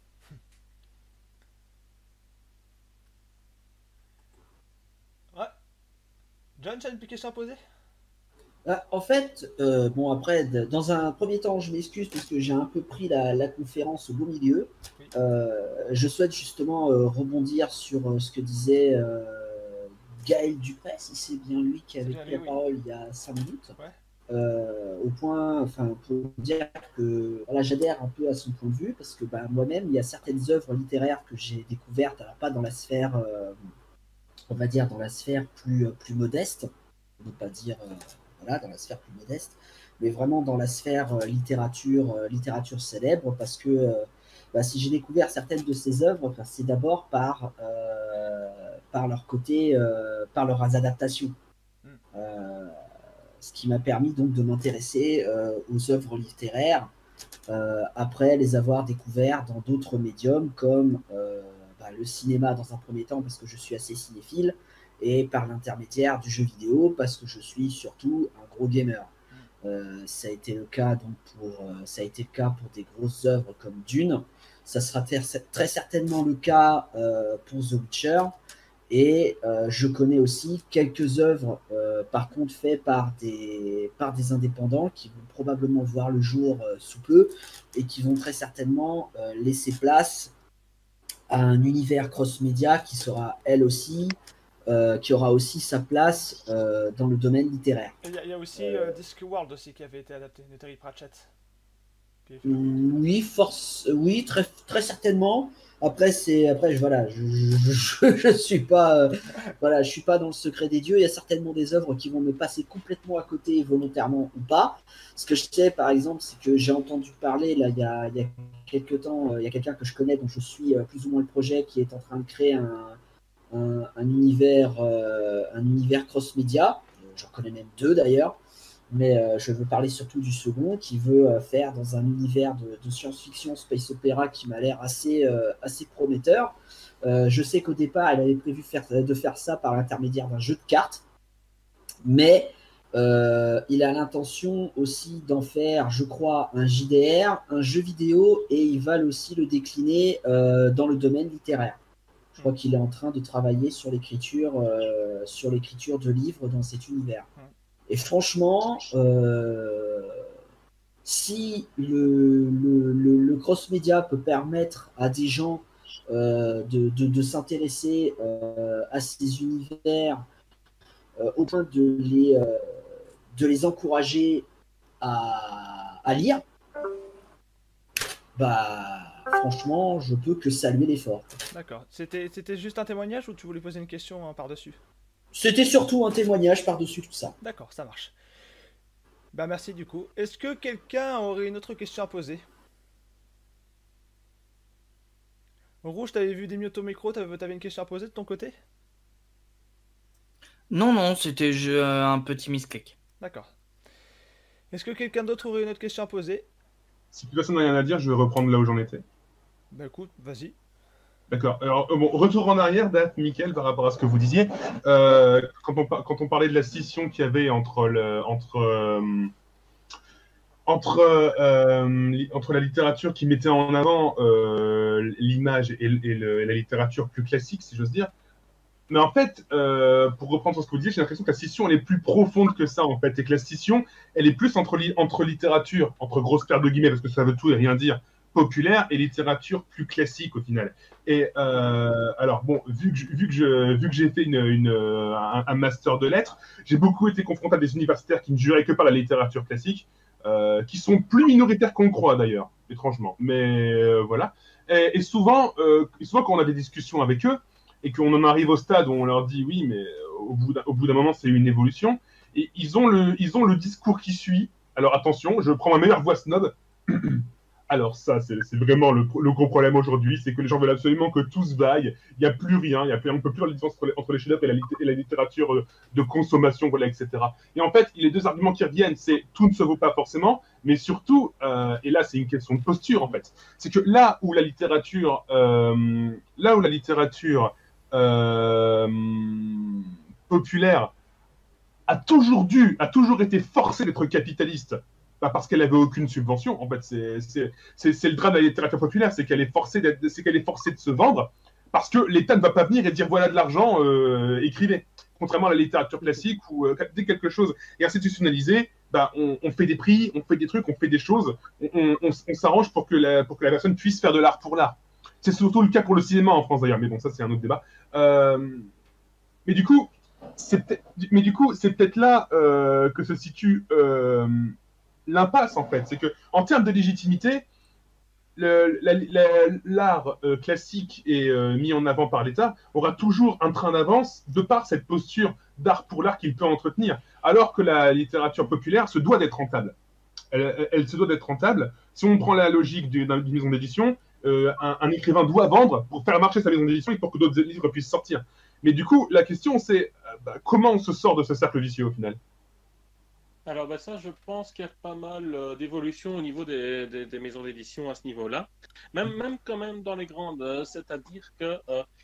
Ouais. John, tu as une question à poser? En fait, bon après, dans un premier temps, je m'excuse parce que j'ai un peu pris la conférence au beau milieu. Oui. Je souhaite justement rebondir sur ce que disait Gaël Dupré, si c'est bien lui qui avait pris la parole il y a 5 minutes. Ouais. Au point, enfin, pour dire que voilà, j'adhère un peu à son point de vue parce que moi-même, il y a certaines œuvres littéraires que j'ai découvertes, alors pas dans la sphère, on va dire dans la sphère plus modeste, on ne pas dire voilà, dans la sphère plus modeste, mais vraiment dans la sphère littérature célèbre, parce que si j'ai découvert certaines de ces œuvres, c'est d'abord par leur côté, par leurs adaptations. Ce qui m'a permis donc de m'intéresser aux œuvres littéraires, après les avoir découvertes dans d'autres médiums comme le cinéma dans un premier temps parce que je suis assez cinéphile, et par l'intermédiaire du jeu vidéo parce que je suis surtout un gros gamer. Ça a été le cas donc pour des grosses œuvres comme Dune. Ça sera très certainement le cas pour The Witcher. Et je connais aussi quelques œuvres, par contre, faites par des indépendants qui vont probablement voir le jour sous peu et qui vont très certainement laisser place à un univers cross-média qui sera, qui aura aussi sa place dans le domaine littéraire. Il y a aussi Discworld aussi qui avait été adapté, de Terry Pratchett. Oui, oui, très, très certainement. Après, voilà, je suis pas, voilà, je suis pas dans le secret des dieux. Il y a certainement des œuvres qui vont me passer complètement à côté, volontairement ou pas. Ce que je sais, par exemple, c'est que j'ai entendu parler là, il y a quelques temps, il y a quelqu'un que je connais, dont je suis plus ou moins le projet, qui est en train de créer un univers cross-média. J'en connais même 2 d'ailleurs. Mais je veux parler surtout du second, qui veut faire dans un univers de science-fiction, space opéra, qui m'a l'air assez prometteur. Je sais qu'au départ, elle avait prévu de faire ça par l'intermédiaire d'un jeu de cartes, mais il a l'intention aussi d'en faire, je crois, un JDR, un jeu vidéo, et il va aussi le décliner dans le domaine littéraire. Je crois qu'il est en train de travailler sur l'écriture de livres dans cet univers. Et franchement, si le cross-média peut permettre à des gens de s'intéresser à ces univers au point de les encourager à lire, franchement, je peux que saluer l'effort. D'accord. C'était juste un témoignage ou tu voulais poser une question par-dessus? C'était surtout un témoignage par-dessus tout ça. D'accord, ça marche. Merci du coup. Est-ce que quelqu'un aurait une autre question à poser? Rouge, t'avais vu des mutes au micro, t'avais une question à poser de ton côté? Non, c'était un petit misclick. D'accord. Est-ce que quelqu'un d'autre aurait une autre question à poser? Si plus personne n'a rien à dire, je vais reprendre là où j'en étais. Écoute, vas-y. D'accord. Alors, retour en arrière, Dave, Mickaël, par rapport à ce que vous disiez. Quand on parlait de la scission qu'il y avait entre la littérature qui mettait en avant l'image et la littérature plus classique, si j'ose dire. Mais en fait, pour reprendre ce que vous disiez, j'ai l'impression que la scission, elle est plus profonde que ça, en fait. Et que la scission, elle est plus entre littérature, entre grosses paires de guillemets, parce que ça veut tout et rien dire, populaire, et littérature plus classique, au final. Et alors, bon, vu que j'ai fait un master de lettres, j'ai beaucoup été confronté à des universitaires qui ne juraient que par la littérature classique, qui sont plus minoritaires qu'on le croit, d'ailleurs. étrangement. Mais voilà. Et souvent, quand on a des discussions avec eux, et qu'on en arrive au stade où on leur dit oui, mais au bout d'un moment, c'est une évolution, et ils ont le discours qui suit. Alors attention, je prends ma meilleure voix snob. Alors ça, c'est vraiment le gros problème aujourd'hui, c'est que les gens veulent absolument que tout se vaille, il n'y a plus rien, on ne peut plus faire la différence entre les chefs-d'œuvre et la littérature de consommation, voilà, etc. Et en fait, les deux arguments qui reviennent, c'est tout ne se vaut pas forcément, mais surtout, et là c'est une question de posture en fait, c'est que là où la littérature populaire a toujours été forcée d'être capitaliste, pas parce qu'elle avait aucune subvention. En fait, c'est le drame de la littérature populaire, c'est qu'elle est forcée de se vendre parce que l'État ne va pas venir et dire voilà de l'argent, écrivez. Contrairement à la littérature classique où dès quelque chose est institutionnalisé, bah, on fait des prix, on fait des trucs, on fait des choses, on s'arrange pour que la personne puisse faire de l'art pour l'art. C'est surtout le cas pour le cinéma en France d'ailleurs, mais bon, ça c'est un autre débat. Mais du coup, c'est peut-être là que se situe l'impasse en fait. C'est que en termes de légitimité, l'art classique et mis en avant par l'État aura toujours un train d'avance de par cette posture d'art pour l'art qu'il peut entretenir, alors que la littérature populaire se doit d'être rentable. Elle se doit d'être rentable. Si on prend la logique d'une maison d'édition, un écrivain doit vendre pour faire marcher sa maison d'édition et pour que d'autres livres puissent sortir. Mais du coup, la question c'est comment on se sort de ce cercle vicieux au final? Alors ça, je pense qu'il y a pas mal d'évolutions au niveau des maisons d'édition à ce niveau-là. Même quand même dans les grandes, c'est-à-dire que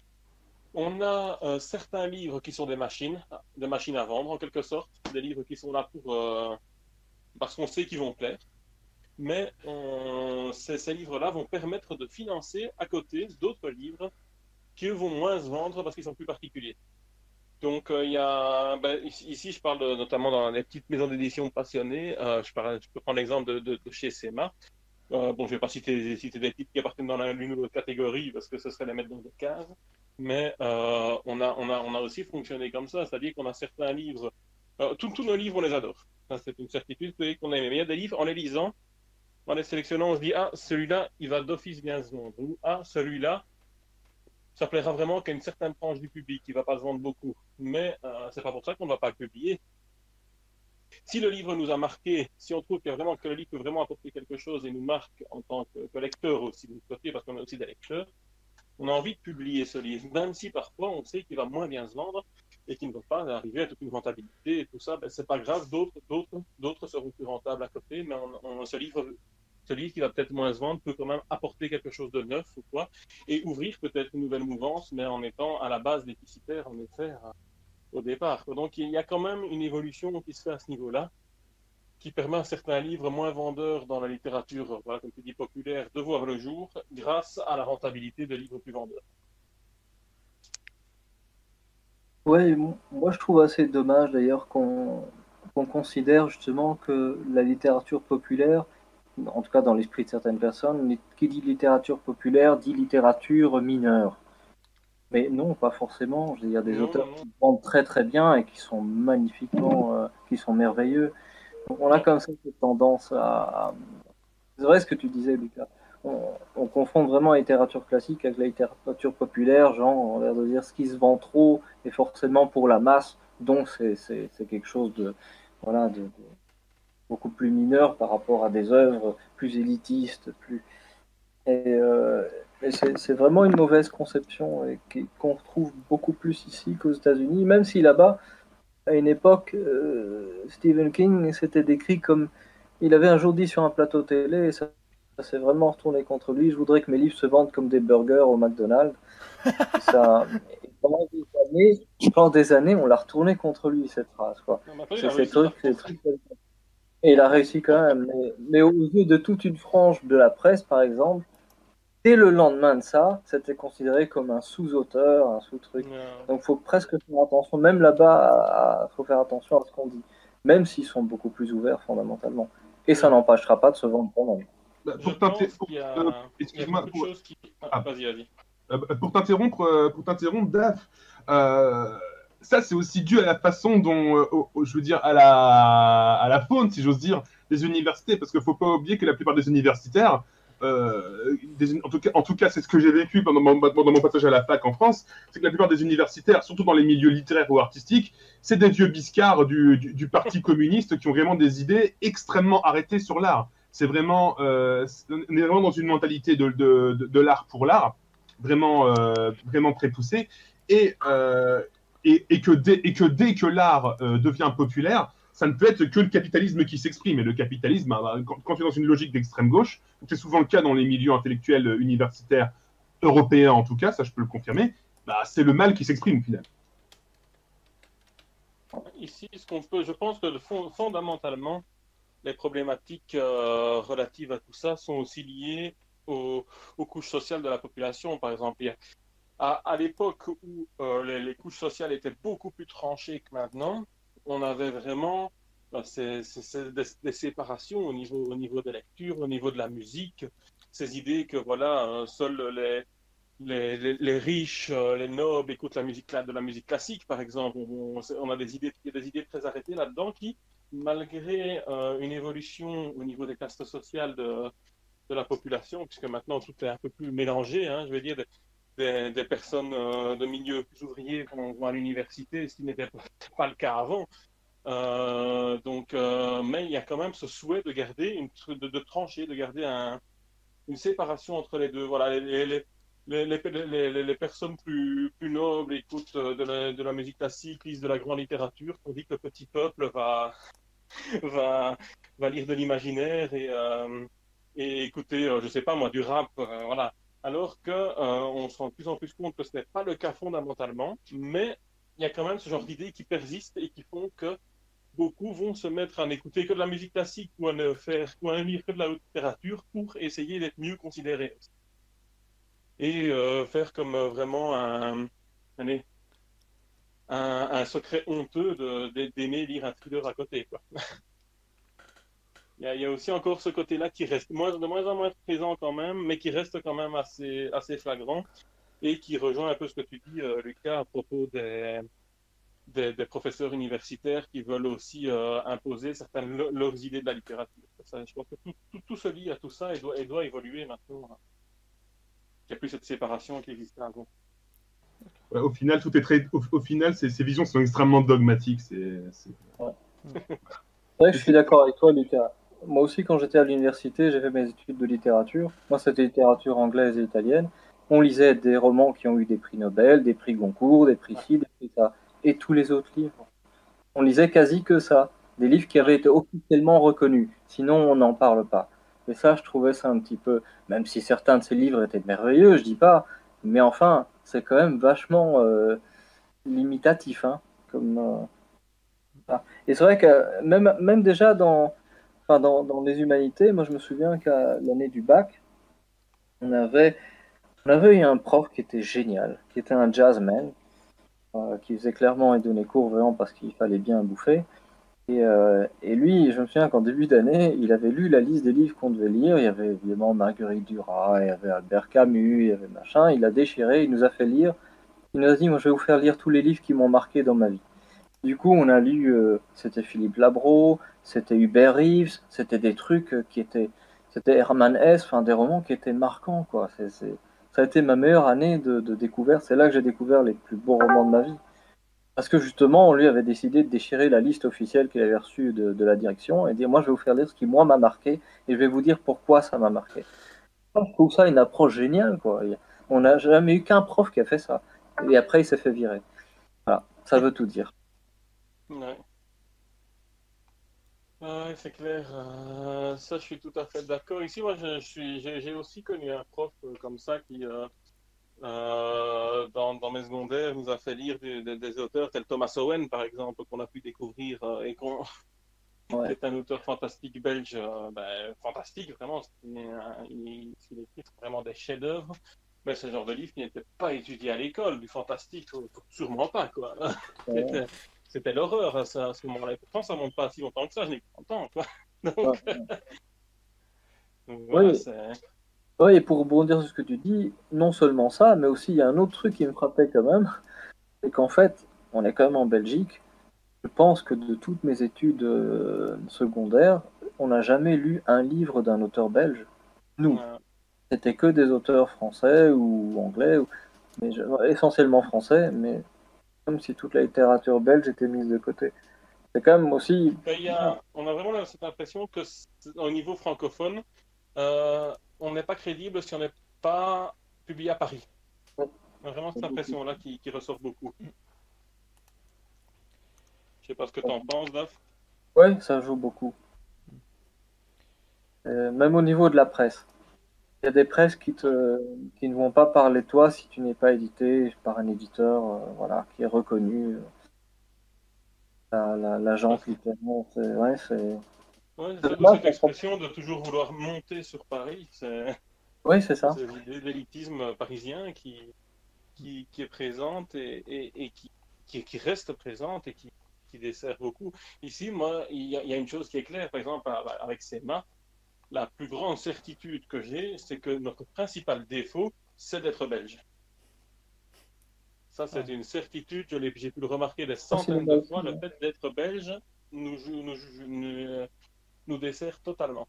on a certains livres qui sont des machines à vendre en quelque sorte, des livres qui sont là parce qu'on sait qu'ils vont plaire. Mais ces livres-là vont permettre de financer à côté d'autres livres qui eux, vont moins se vendre parce qu'ils sont plus particuliers. Donc, il y a, ici, je parle notamment dans les petites maisons d'édition passionnées. Je peux prendre l'exemple de chez SEMA. Je ne vais pas citer des titres qui appartiennent dans l'une ou l'autre catégorie parce que ce serait les mettre dans des cases. Mais on a aussi fonctionné comme ça. C'est-à-dire qu'on a certains livres. Tous nos livres, on les adore. Ça, c'est une certitude qu'on aime. Mais il y a des livres, en les lisant, en les sélectionnant, on se dit ah, celui-là, il va d'office bien se vendre. Ou ah, celui-là, ça plaira vraiment qu'à une certaine tranche du public qui ne va pas se vendre beaucoup. Mais c'est pas pour ça qu'on ne va pas le publier. Si le livre nous a marqué, si on trouve que le livre peut vraiment apporter quelque chose et nous marque en tant que lecteur aussi de notre côté, parce qu'on a aussi des lecteurs, on a envie de publier ce livre, même si parfois on sait qu'il va moins bien se vendre et qu'il ne va pas arriver à toute une rentabilité et tout ça, c'est pas grave, d'autres seront plus rentables à côté, mais ce livre qui va peut-être moins se vendre peut quand même apporter quelque chose de neuf ou quoi, et ouvrir peut-être une nouvelle mouvance, mais en étant à la base déficitaire, en effet, au départ. Donc il y a quand même une évolution qui se fait à ce niveau-là, qui permet à certains livres moins vendeurs dans la littérature, voilà, comme tu dis, populaire, de voir le jour grâce à la rentabilité de livres plus vendeurs. Ouais, moi je trouve assez dommage d'ailleurs qu'on considère justement que la littérature populaire, en tout cas dans l'esprit de certaines personnes, qui dit littérature populaire dit littérature mineure. Mais non, pas forcément. Il y a des auteurs qui vendent très très bien et qui sont magnifiquement, qui sont merveilleux. Donc on a comme ça cette tendance à... C'est vrai ce que tu disais, Lucas. On confond vraiment la littérature classique avec la littérature populaire, genre on a l'air de dire ce qui se vend trop est forcément pour la masse, donc c'est quelque chose de beaucoup plus mineur par rapport à des œuvres plus élitistes, et c'est vraiment une mauvaise conception et qu'on retrouve beaucoup plus ici qu'aux États-Unis, même si là-bas, à une époque, Stephen King s'était décrit comme il avait un jour dit sur un plateau télé, et ça s'est vraiment retourné contre lui. Je voudrais que mes livres se vendent comme des burgers au McDonald's. Pendant des années, on l'a retourné contre lui, cette phrase. Quoi. Et il a réussi quand même. Mais aux yeux de toute une frange de la presse, par exemple, dès le lendemain de ça, c'était considéré comme un sous-auteur, un sous-truc. Donc il faut presque faire attention. Même là-bas, il faut faire attention à ce qu'on dit. Même s'ils sont beaucoup plus ouverts fondamentalement. Et ça n'empêchera pas de se vendre quand même. Excuse-moi. Vas-y. Pour t'interrompre, Dave, ça c'est aussi dû à la façon dont, je veux dire, à la faune, si j'ose dire, des universités, parce qu'il ne faut pas oublier que la plupart des universitaires en tout cas c'est ce que j'ai vécu pendant mon passage à la fac en France, c'est que la plupart des universitaires, surtout dans les milieux littéraires ou artistiques, c'est des vieux biscards du Parti communiste qui ont vraiment des idées extrêmement arrêtées sur l'art. C'est vraiment, on est vraiment dans une mentalité de l'art pour l'art, vraiment très poussée, et que dès que l'art devient populaire, ça ne peut être que le capitalisme qui s'exprime. Et le capitalisme, quand tu es dans une logique d'extrême gauche, c'est souvent le cas dans les milieux intellectuels universitaires européens en tout cas, ça je peux le confirmer, bah, c'est le mal qui s'exprime au final. Ici, je pense que fondamentalement, les problématiques relatives à tout ça sont aussi liées aux couches sociales de la population. Par exemple, à l'époque où les couches sociales étaient beaucoup plus tranchées que maintenant, on avait vraiment des séparations au niveau des lectures, au niveau de la musique, ces idées que voilà, seuls les riches, les nobles écoutent de la musique classique, par exemple. On a des idées très arrêtées là-dedans qui, malgré une évolution au niveau des castes sociales de la population, puisque maintenant tout est un peu plus mélangé, hein, je veux dire, des personnes de milieux plus ouvriers vont à l'université, ce qui n'était pas le cas avant. Mais il y a quand même ce souhait de garder de trancher, de garder une séparation entre les deux. Voilà, les personnes plus nobles écoutent de la musique classique, lisent de la grande littérature, tandis que le petit peuple va lire de l'imaginaire et écouter, je sais pas moi, du rap, voilà. Alors on se rend de plus en plus compte que ce n'est pas le cas fondamentalement, mais il y a quand même ce genre d'idées qui persistent et qui font que beaucoup vont se mettre à n'écouter que de la musique classique ou à ne lire que de la haute littérature pour essayer d'être mieux considérés. Et faire comme vraiment un secret honteux d'aimer lire un thriller à côté, quoi. Il y a aussi encore ce côté-là qui reste de moins en moins présent quand même, mais qui reste quand même assez flagrant et qui rejoint un peu ce que tu dis, Lucas, à propos des professeurs universitaires qui veulent aussi imposer leurs idées de la littérature. Ça, je pense que tout se lie à tout ça et doit évoluer maintenant. Il n'y a plus cette séparation qui existait avant. Ouais, au final, au final, ces visions sont extrêmement dogmatiques. Ouais. C'est vrai que je suis d'accord avec toi, Lucas. Moi aussi, quand j'étais à l'université, j'ai fait mes études de littérature. Moi, c'était littérature anglaise et italienne. On lisait des romans qui ont eu des prix Nobel, des prix Goncourt, des prix ci, des prix ça. Et tous les autres livres. On lisait quasi que ça. Des livres qui avaient été officiellement reconnus. Sinon, on n'en parle pas. Et ça, je trouvais ça un petit peu... Même si certains de ces livres étaient merveilleux, je dis pas. Mais enfin, c'est quand même vachement limitatif. Hein, et c'est vrai que même déjà dans les humanités, moi je me souviens qu'à l'année du bac, on avait eu un prof qui était génial, qui était un jazzman, qui faisait clairement et donnait cours vraiment parce qu'il fallait bien bouffer. Et lui, je me souviens qu'en début d'année, il avait lu la liste des livres qu'on devait lire. Il y avait évidemment Marguerite Duras, il y avait Albert Camus, il y avait machin. Il a déchiré, il nous a fait lire. Il nous a dit, moi je vais vous faire lire tous les livres qui m'ont marqué dans ma vie. Du coup, on a lu, c'était Philippe Labro, c'était Hubert Reeves, c'était des trucs c'était Hermann Hesse, enfin des romans qui étaient marquants, quoi. Ça a été ma meilleure année de découverte. C'est là que j'ai découvert les plus beaux romans de ma vie. Parce que justement, lui avait décidé de déchirer la liste officielle qu'il avait reçue de la direction et dire, moi je vais vous faire lire ce qui, moi, m'a marqué et je vais vous dire pourquoi ça m'a marqué. Je trouve ça une approche géniale, quoi. On n'a jamais eu qu'un prof qui a fait ça. Et après, il s'est fait virer. Voilà, ça veut tout dire. Ouais. Ouais, c'est clair. Ça, je suis tout à fait d'accord. Ici, moi, j'ai aussi connu un prof comme ça qui, dans mes secondaires, nous a fait lire des auteurs tels Thomas Owen, par exemple, qu'on a pu découvrir Ouais. est un auteur fantastique belge, fantastique, vraiment. Il écrit vraiment des chefs-d'œuvre. Mais c'est le genre de livre qui n'était pas étudié à l'école, du fantastique, sûrement pas, quoi. Ouais. C'était l'horreur à ce moment-là. Pourtant, ça ne monte pas si longtemps que ça, je n'ai pas longtemps, quoi. Donc, voilà, Oui. Ouais, et pour rebondir sur ce que tu dis, non seulement ça, mais aussi il y a un autre truc qui me frappait quand même, c'est qu'en fait, on est quand même en Belgique. Je pense que de toutes mes études secondaires, on n'a jamais lu un livre d'un auteur belge. Nous. c'était que des auteurs français ou anglais, mais essentiellement français, mais comme si toute la littérature belge était mise de côté. C'est quand même aussi... On a vraiment cette impression que au niveau francophone, on n'est pas crédible si on n'est pas publié à Paris. Ouais. On a vraiment cette impression-là qui ressort beaucoup. Je sais pas ce que tu en penses, Daf. Oui, ça joue beaucoup. Même au niveau de la presse. Il y a des presses qui ne vont pas parler de toi si tu n'es pas édité par un éditeur voilà, qui est reconnu. L'agence littéraire, c'est Ouais, c'est c'est dommage, cette expression de toujours vouloir monter sur Paris. Oui, c'est ça. C'est l'idée d'élitisme parisien qui est présente et qui reste présente et qui dessert beaucoup. Ici, moi, il y a une chose qui est claire, par exemple, avec SEMA, la plus grande certitude que j'ai, c'est que notre principal défaut, c'est d'être belge. Ça, c'est une certitude, j'ai pu le remarquer des centaines de fois, le fait d'être belge nous dessert totalement.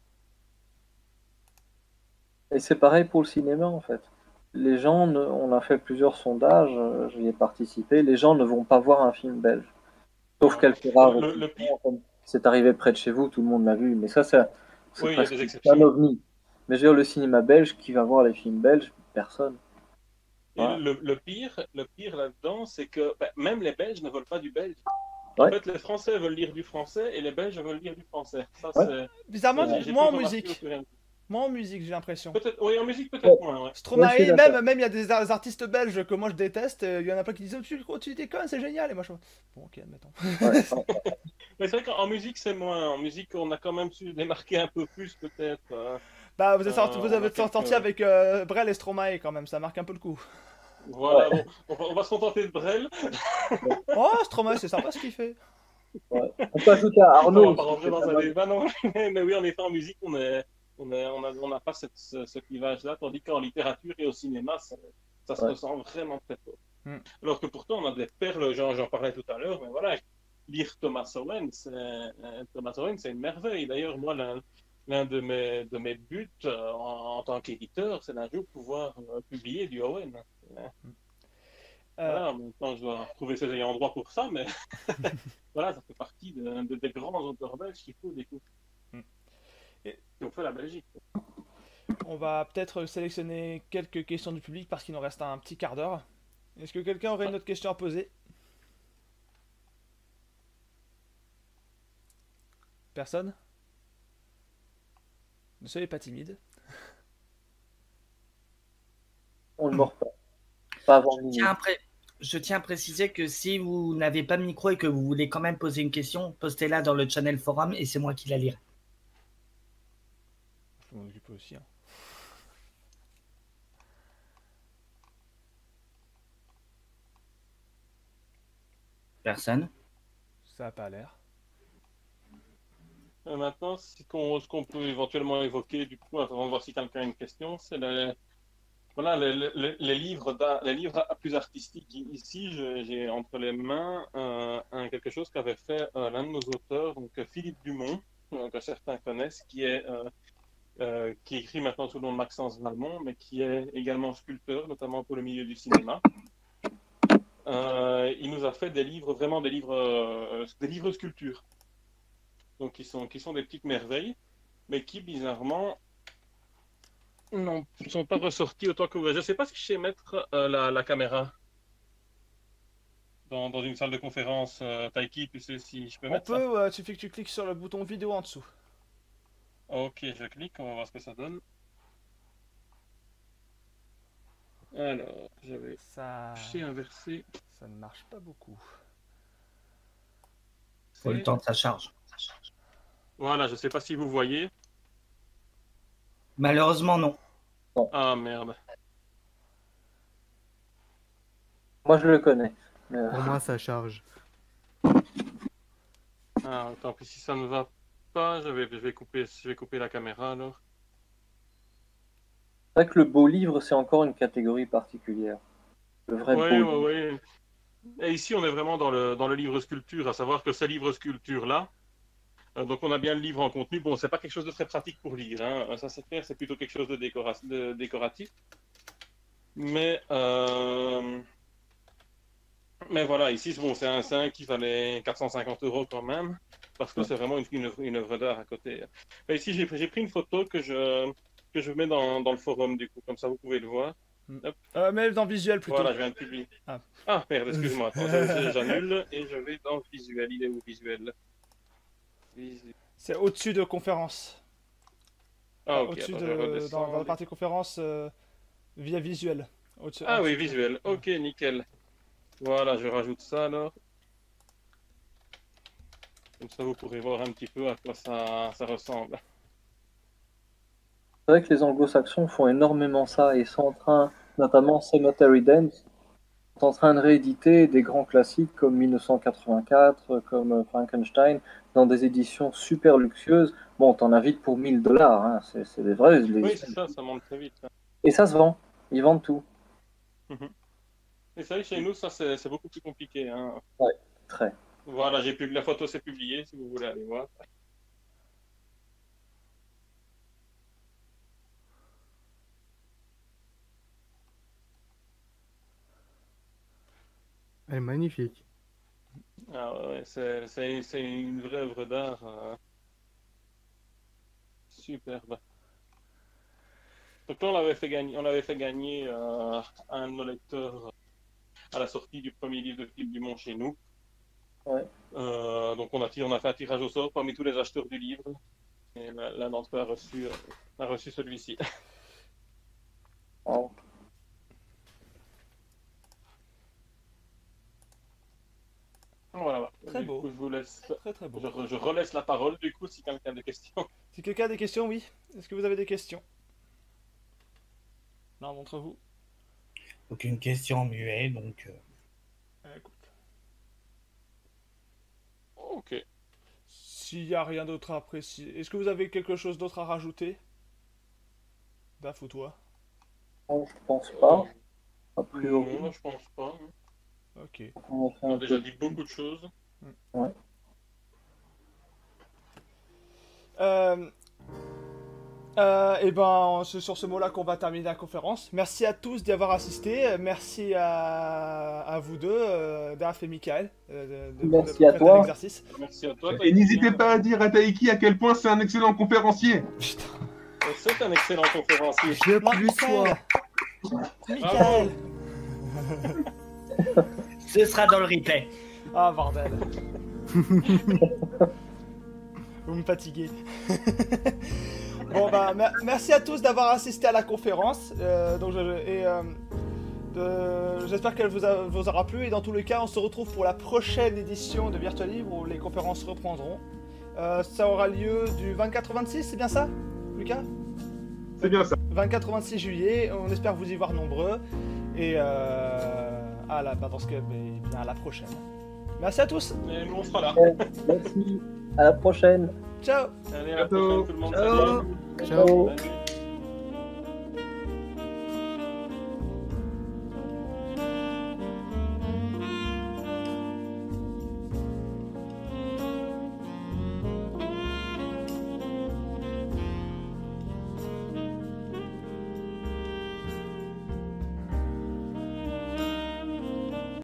Et c'est pareil pour le cinéma, en fait. Les gens, on a fait plusieurs sondages, j'y ai participé, les gens ne vont pas voir un film belge. Sauf quelques rares exceptions, comme c'est arrivé près de chez vous, tout le monde l'a vu, mais ça, c'est oui, presque il y a des exceptions. un ovni. Mais je veux dire, le cinéma belge, qui va voir les films belges? Personne. Et le pire là-dedans, c'est que même les Belges ne veulent pas du belge. En Ouais. fait, les Français veulent lire du français et les Belges veulent lire du français. Ça, Ouais. Bizarrement, j'ai moi pu en le musique. remarquer Moi en musique, j'ai l'impression. Oui, en musique, peut-être moins. Ouais. Stromae, Ouais, même il y a des artistes belges que moi je déteste. Il y en a pas qui disent tu déconnes, c'est génial. Et moi je bon, ok, admettons. Ouais. Mais c'est vrai qu'en musique, c'est moins. En musique, on a quand même su démarquer un peu plus, peut-être. Bah, vous avez quelques- sorti avec Brel et Stromae quand même, ça marque un peu le coup. Voilà, bon, on va se contenter de Brel. Oh, Stromae, c'est sympa ce qu'il fait. Ouais. On peut ajouter à On Arnaud. va pas rentrer dans un débat, non. Mais oui, en effet, en musique, on n'a pas ce clivage-là, tandis qu'en littérature et au cinéma, ça se ressent vraiment très fort. Alors que pourtant, on a des perles, j'en parlais tout à l'heure, mais voilà, lire Thomas Owen, c'est une merveille. D'ailleurs, moi, l'un de mes buts en tant qu'éditeur, c'est d'un jour pouvoir publier du Owen. Voilà, en même temps, je dois trouver ses ayants droit pour ça, mais voilà, ça fait partie des grands auteurs belges qu'il faut découvrir. Et on fait la Belgique. On va peut-être sélectionner quelques questions du public parce qu'il nous reste un petit quart d'heure. Est-ce que quelqu'un aurait une autre question à poser? Personne? Ne soyez pas timide. On ne mord pas. Pas avant Je tiens à préciser que si vous n'avez pas de micro et que vous voulez quand même poser une question, postez-la dans le channel forum et c'est moi qui la lirai. Je m'en occupe aussi. Hein. Personne? Ça n'a pas l'air. Maintenant, ce qu'on peut éventuellement évoquer, du coup, avant de voir si quelqu'un a une question, c'est les livres plus artistiques. Ici, j'ai entre les mains quelque chose qu'avait fait l'un de nos auteurs, donc Philippe Dumont, que certains connaissent, qui écrit maintenant sous le nom de Maxence Valmont, mais qui est également sculpteur, notamment pour le milieu du cinéma. Il nous a fait des livres, vraiment des livres sculptures. Donc qui sont des petites merveilles, mais qui bizarrement ne sont pas ressortis autant que vous. Je ne sais pas si je sais mettre la caméra dans une salle de conférence Taiki, tu sais si je peux mettre ça. On peut, il suffit que tu cliques sur le bouton vidéo en dessous. Ok, je clique, on va voir ce que ça donne. Alors, j'avais inversé. Ça ne marche pas beaucoup. Faut le temps que ça charge. Voilà, je ne sais pas si vous voyez. Malheureusement, non. Ah merde. Moi, je le connais. Pour moi, ça charge. Ah, tant pis, si ça ne va pas, je vais couper la caméra alors. C'est vrai que le beau livre, c'est encore une catégorie particulière. Le vrai beau livre. Oui. Et ici, on est vraiment dans le livre sculpture, à savoir que ces livres sculptures-là, Donc on a bien le livre en contenu. Bon, c'est pas quelque chose de très pratique pour lire, hein. Ça c'est clair, c'est plutôt quelque chose de, de décoratif. Mais voilà, ici bon, c'est un qui valait 450 € quand même, parce que c'est vraiment une œuvre d'art à côté. Mais ici j'ai pris une photo que je mets dans le forum du coup, comme ça vous pouvez le voir. Mais dans visuel plutôt. Voilà, je viens de publier. Ah merde, excuse-moi, attends, j'annule et je vais dans visuel. Il est où visuel? C'est au-dessus de conférence. Ah ok, Au-dessus attends, dans la partie conférence via visuel. Ah oui, visuel, ok, nickel. Voilà, je rajoute ça alors. Comme ça vous pourrez voir un petit peu à quoi ça ressemble. C'est vrai que les anglo-saxons font énormément ça et sont en train, notamment Cemetery Dance, sont en train de rééditer des grands classiques comme 1984, comme Frankenstein, dans des éditions super luxueuses. Bon, t'en as vite pour 1000 $, hein. C'est des vrais. Oui, c'est ça, ça monte très vite. Hein. Et ça se vend, ils vendent tout. Et ça, chez nous, ça c'est beaucoup plus compliqué. Hein. Ouais, très. Voilà, la photo s'est publiée si vous voulez aller voir. Elle est magnifique. Ah ouais, c'est une vraie œuvre d'art. Superbe. Donc là, on avait fait gagner un de nos lecteurs à la sortie du premier livre de Philippe Dumont chez nous. Ouais. Donc on a fait un tirage au sort parmi tous les acheteurs du livre. Et l'un d'entre eux a reçu celui-ci. Oh. Voilà. Très beau. Du coup, je vous laisse. Très beau. Je relaisse la parole du coup si quelqu'un a des questions. Si quelqu'un a des questions, oui. Est-ce que vous avez des questions? Non, d'entre vous. Aucune question muet, donc. Écoute. Ok. S'il n'y a rien d'autre à apprécier, est-ce que vous avez quelque chose d'autre à rajouter? Daf ou toi? Non, je pense pas. A priori. Non, je pense pas. Ok. On a déjà dit beaucoup de choses. Ouais. Et ben, c'est sur ce mot-là qu'on va terminer la conférence. Merci à tous d'y avoir assisté. Merci à vous deux, Daf et Michael. Merci à toi. Merci à toi. Et n'hésitez pas à dire à Taiki à quel point c'est un excellent conférencier. Putain. C'est un excellent conférencier. Je plus sois. Michael. Ce sera dans le replay. Ah, bordel. Vous me fatiguez. Bon, bah, merci à tous d'avoir assisté à la conférence. J'espère qu'elle vous aura plu. Et dans tous les cas, on se retrouve pour la prochaine édition de Virtual Livre où les conférences reprendront. Ça aura lieu du 24 au 26, c'est bien ça, Lucas? C'est bien ça. 24 au 26 juillet. On espère vous y voir nombreux. Et dans ce cas, bien à la prochaine. Merci à tous. Et nous, on sera là. Merci. À la prochaine. Ciao. Allez, à la prochaine, tout le monde. Ciao. Salut. Ciao. Salut.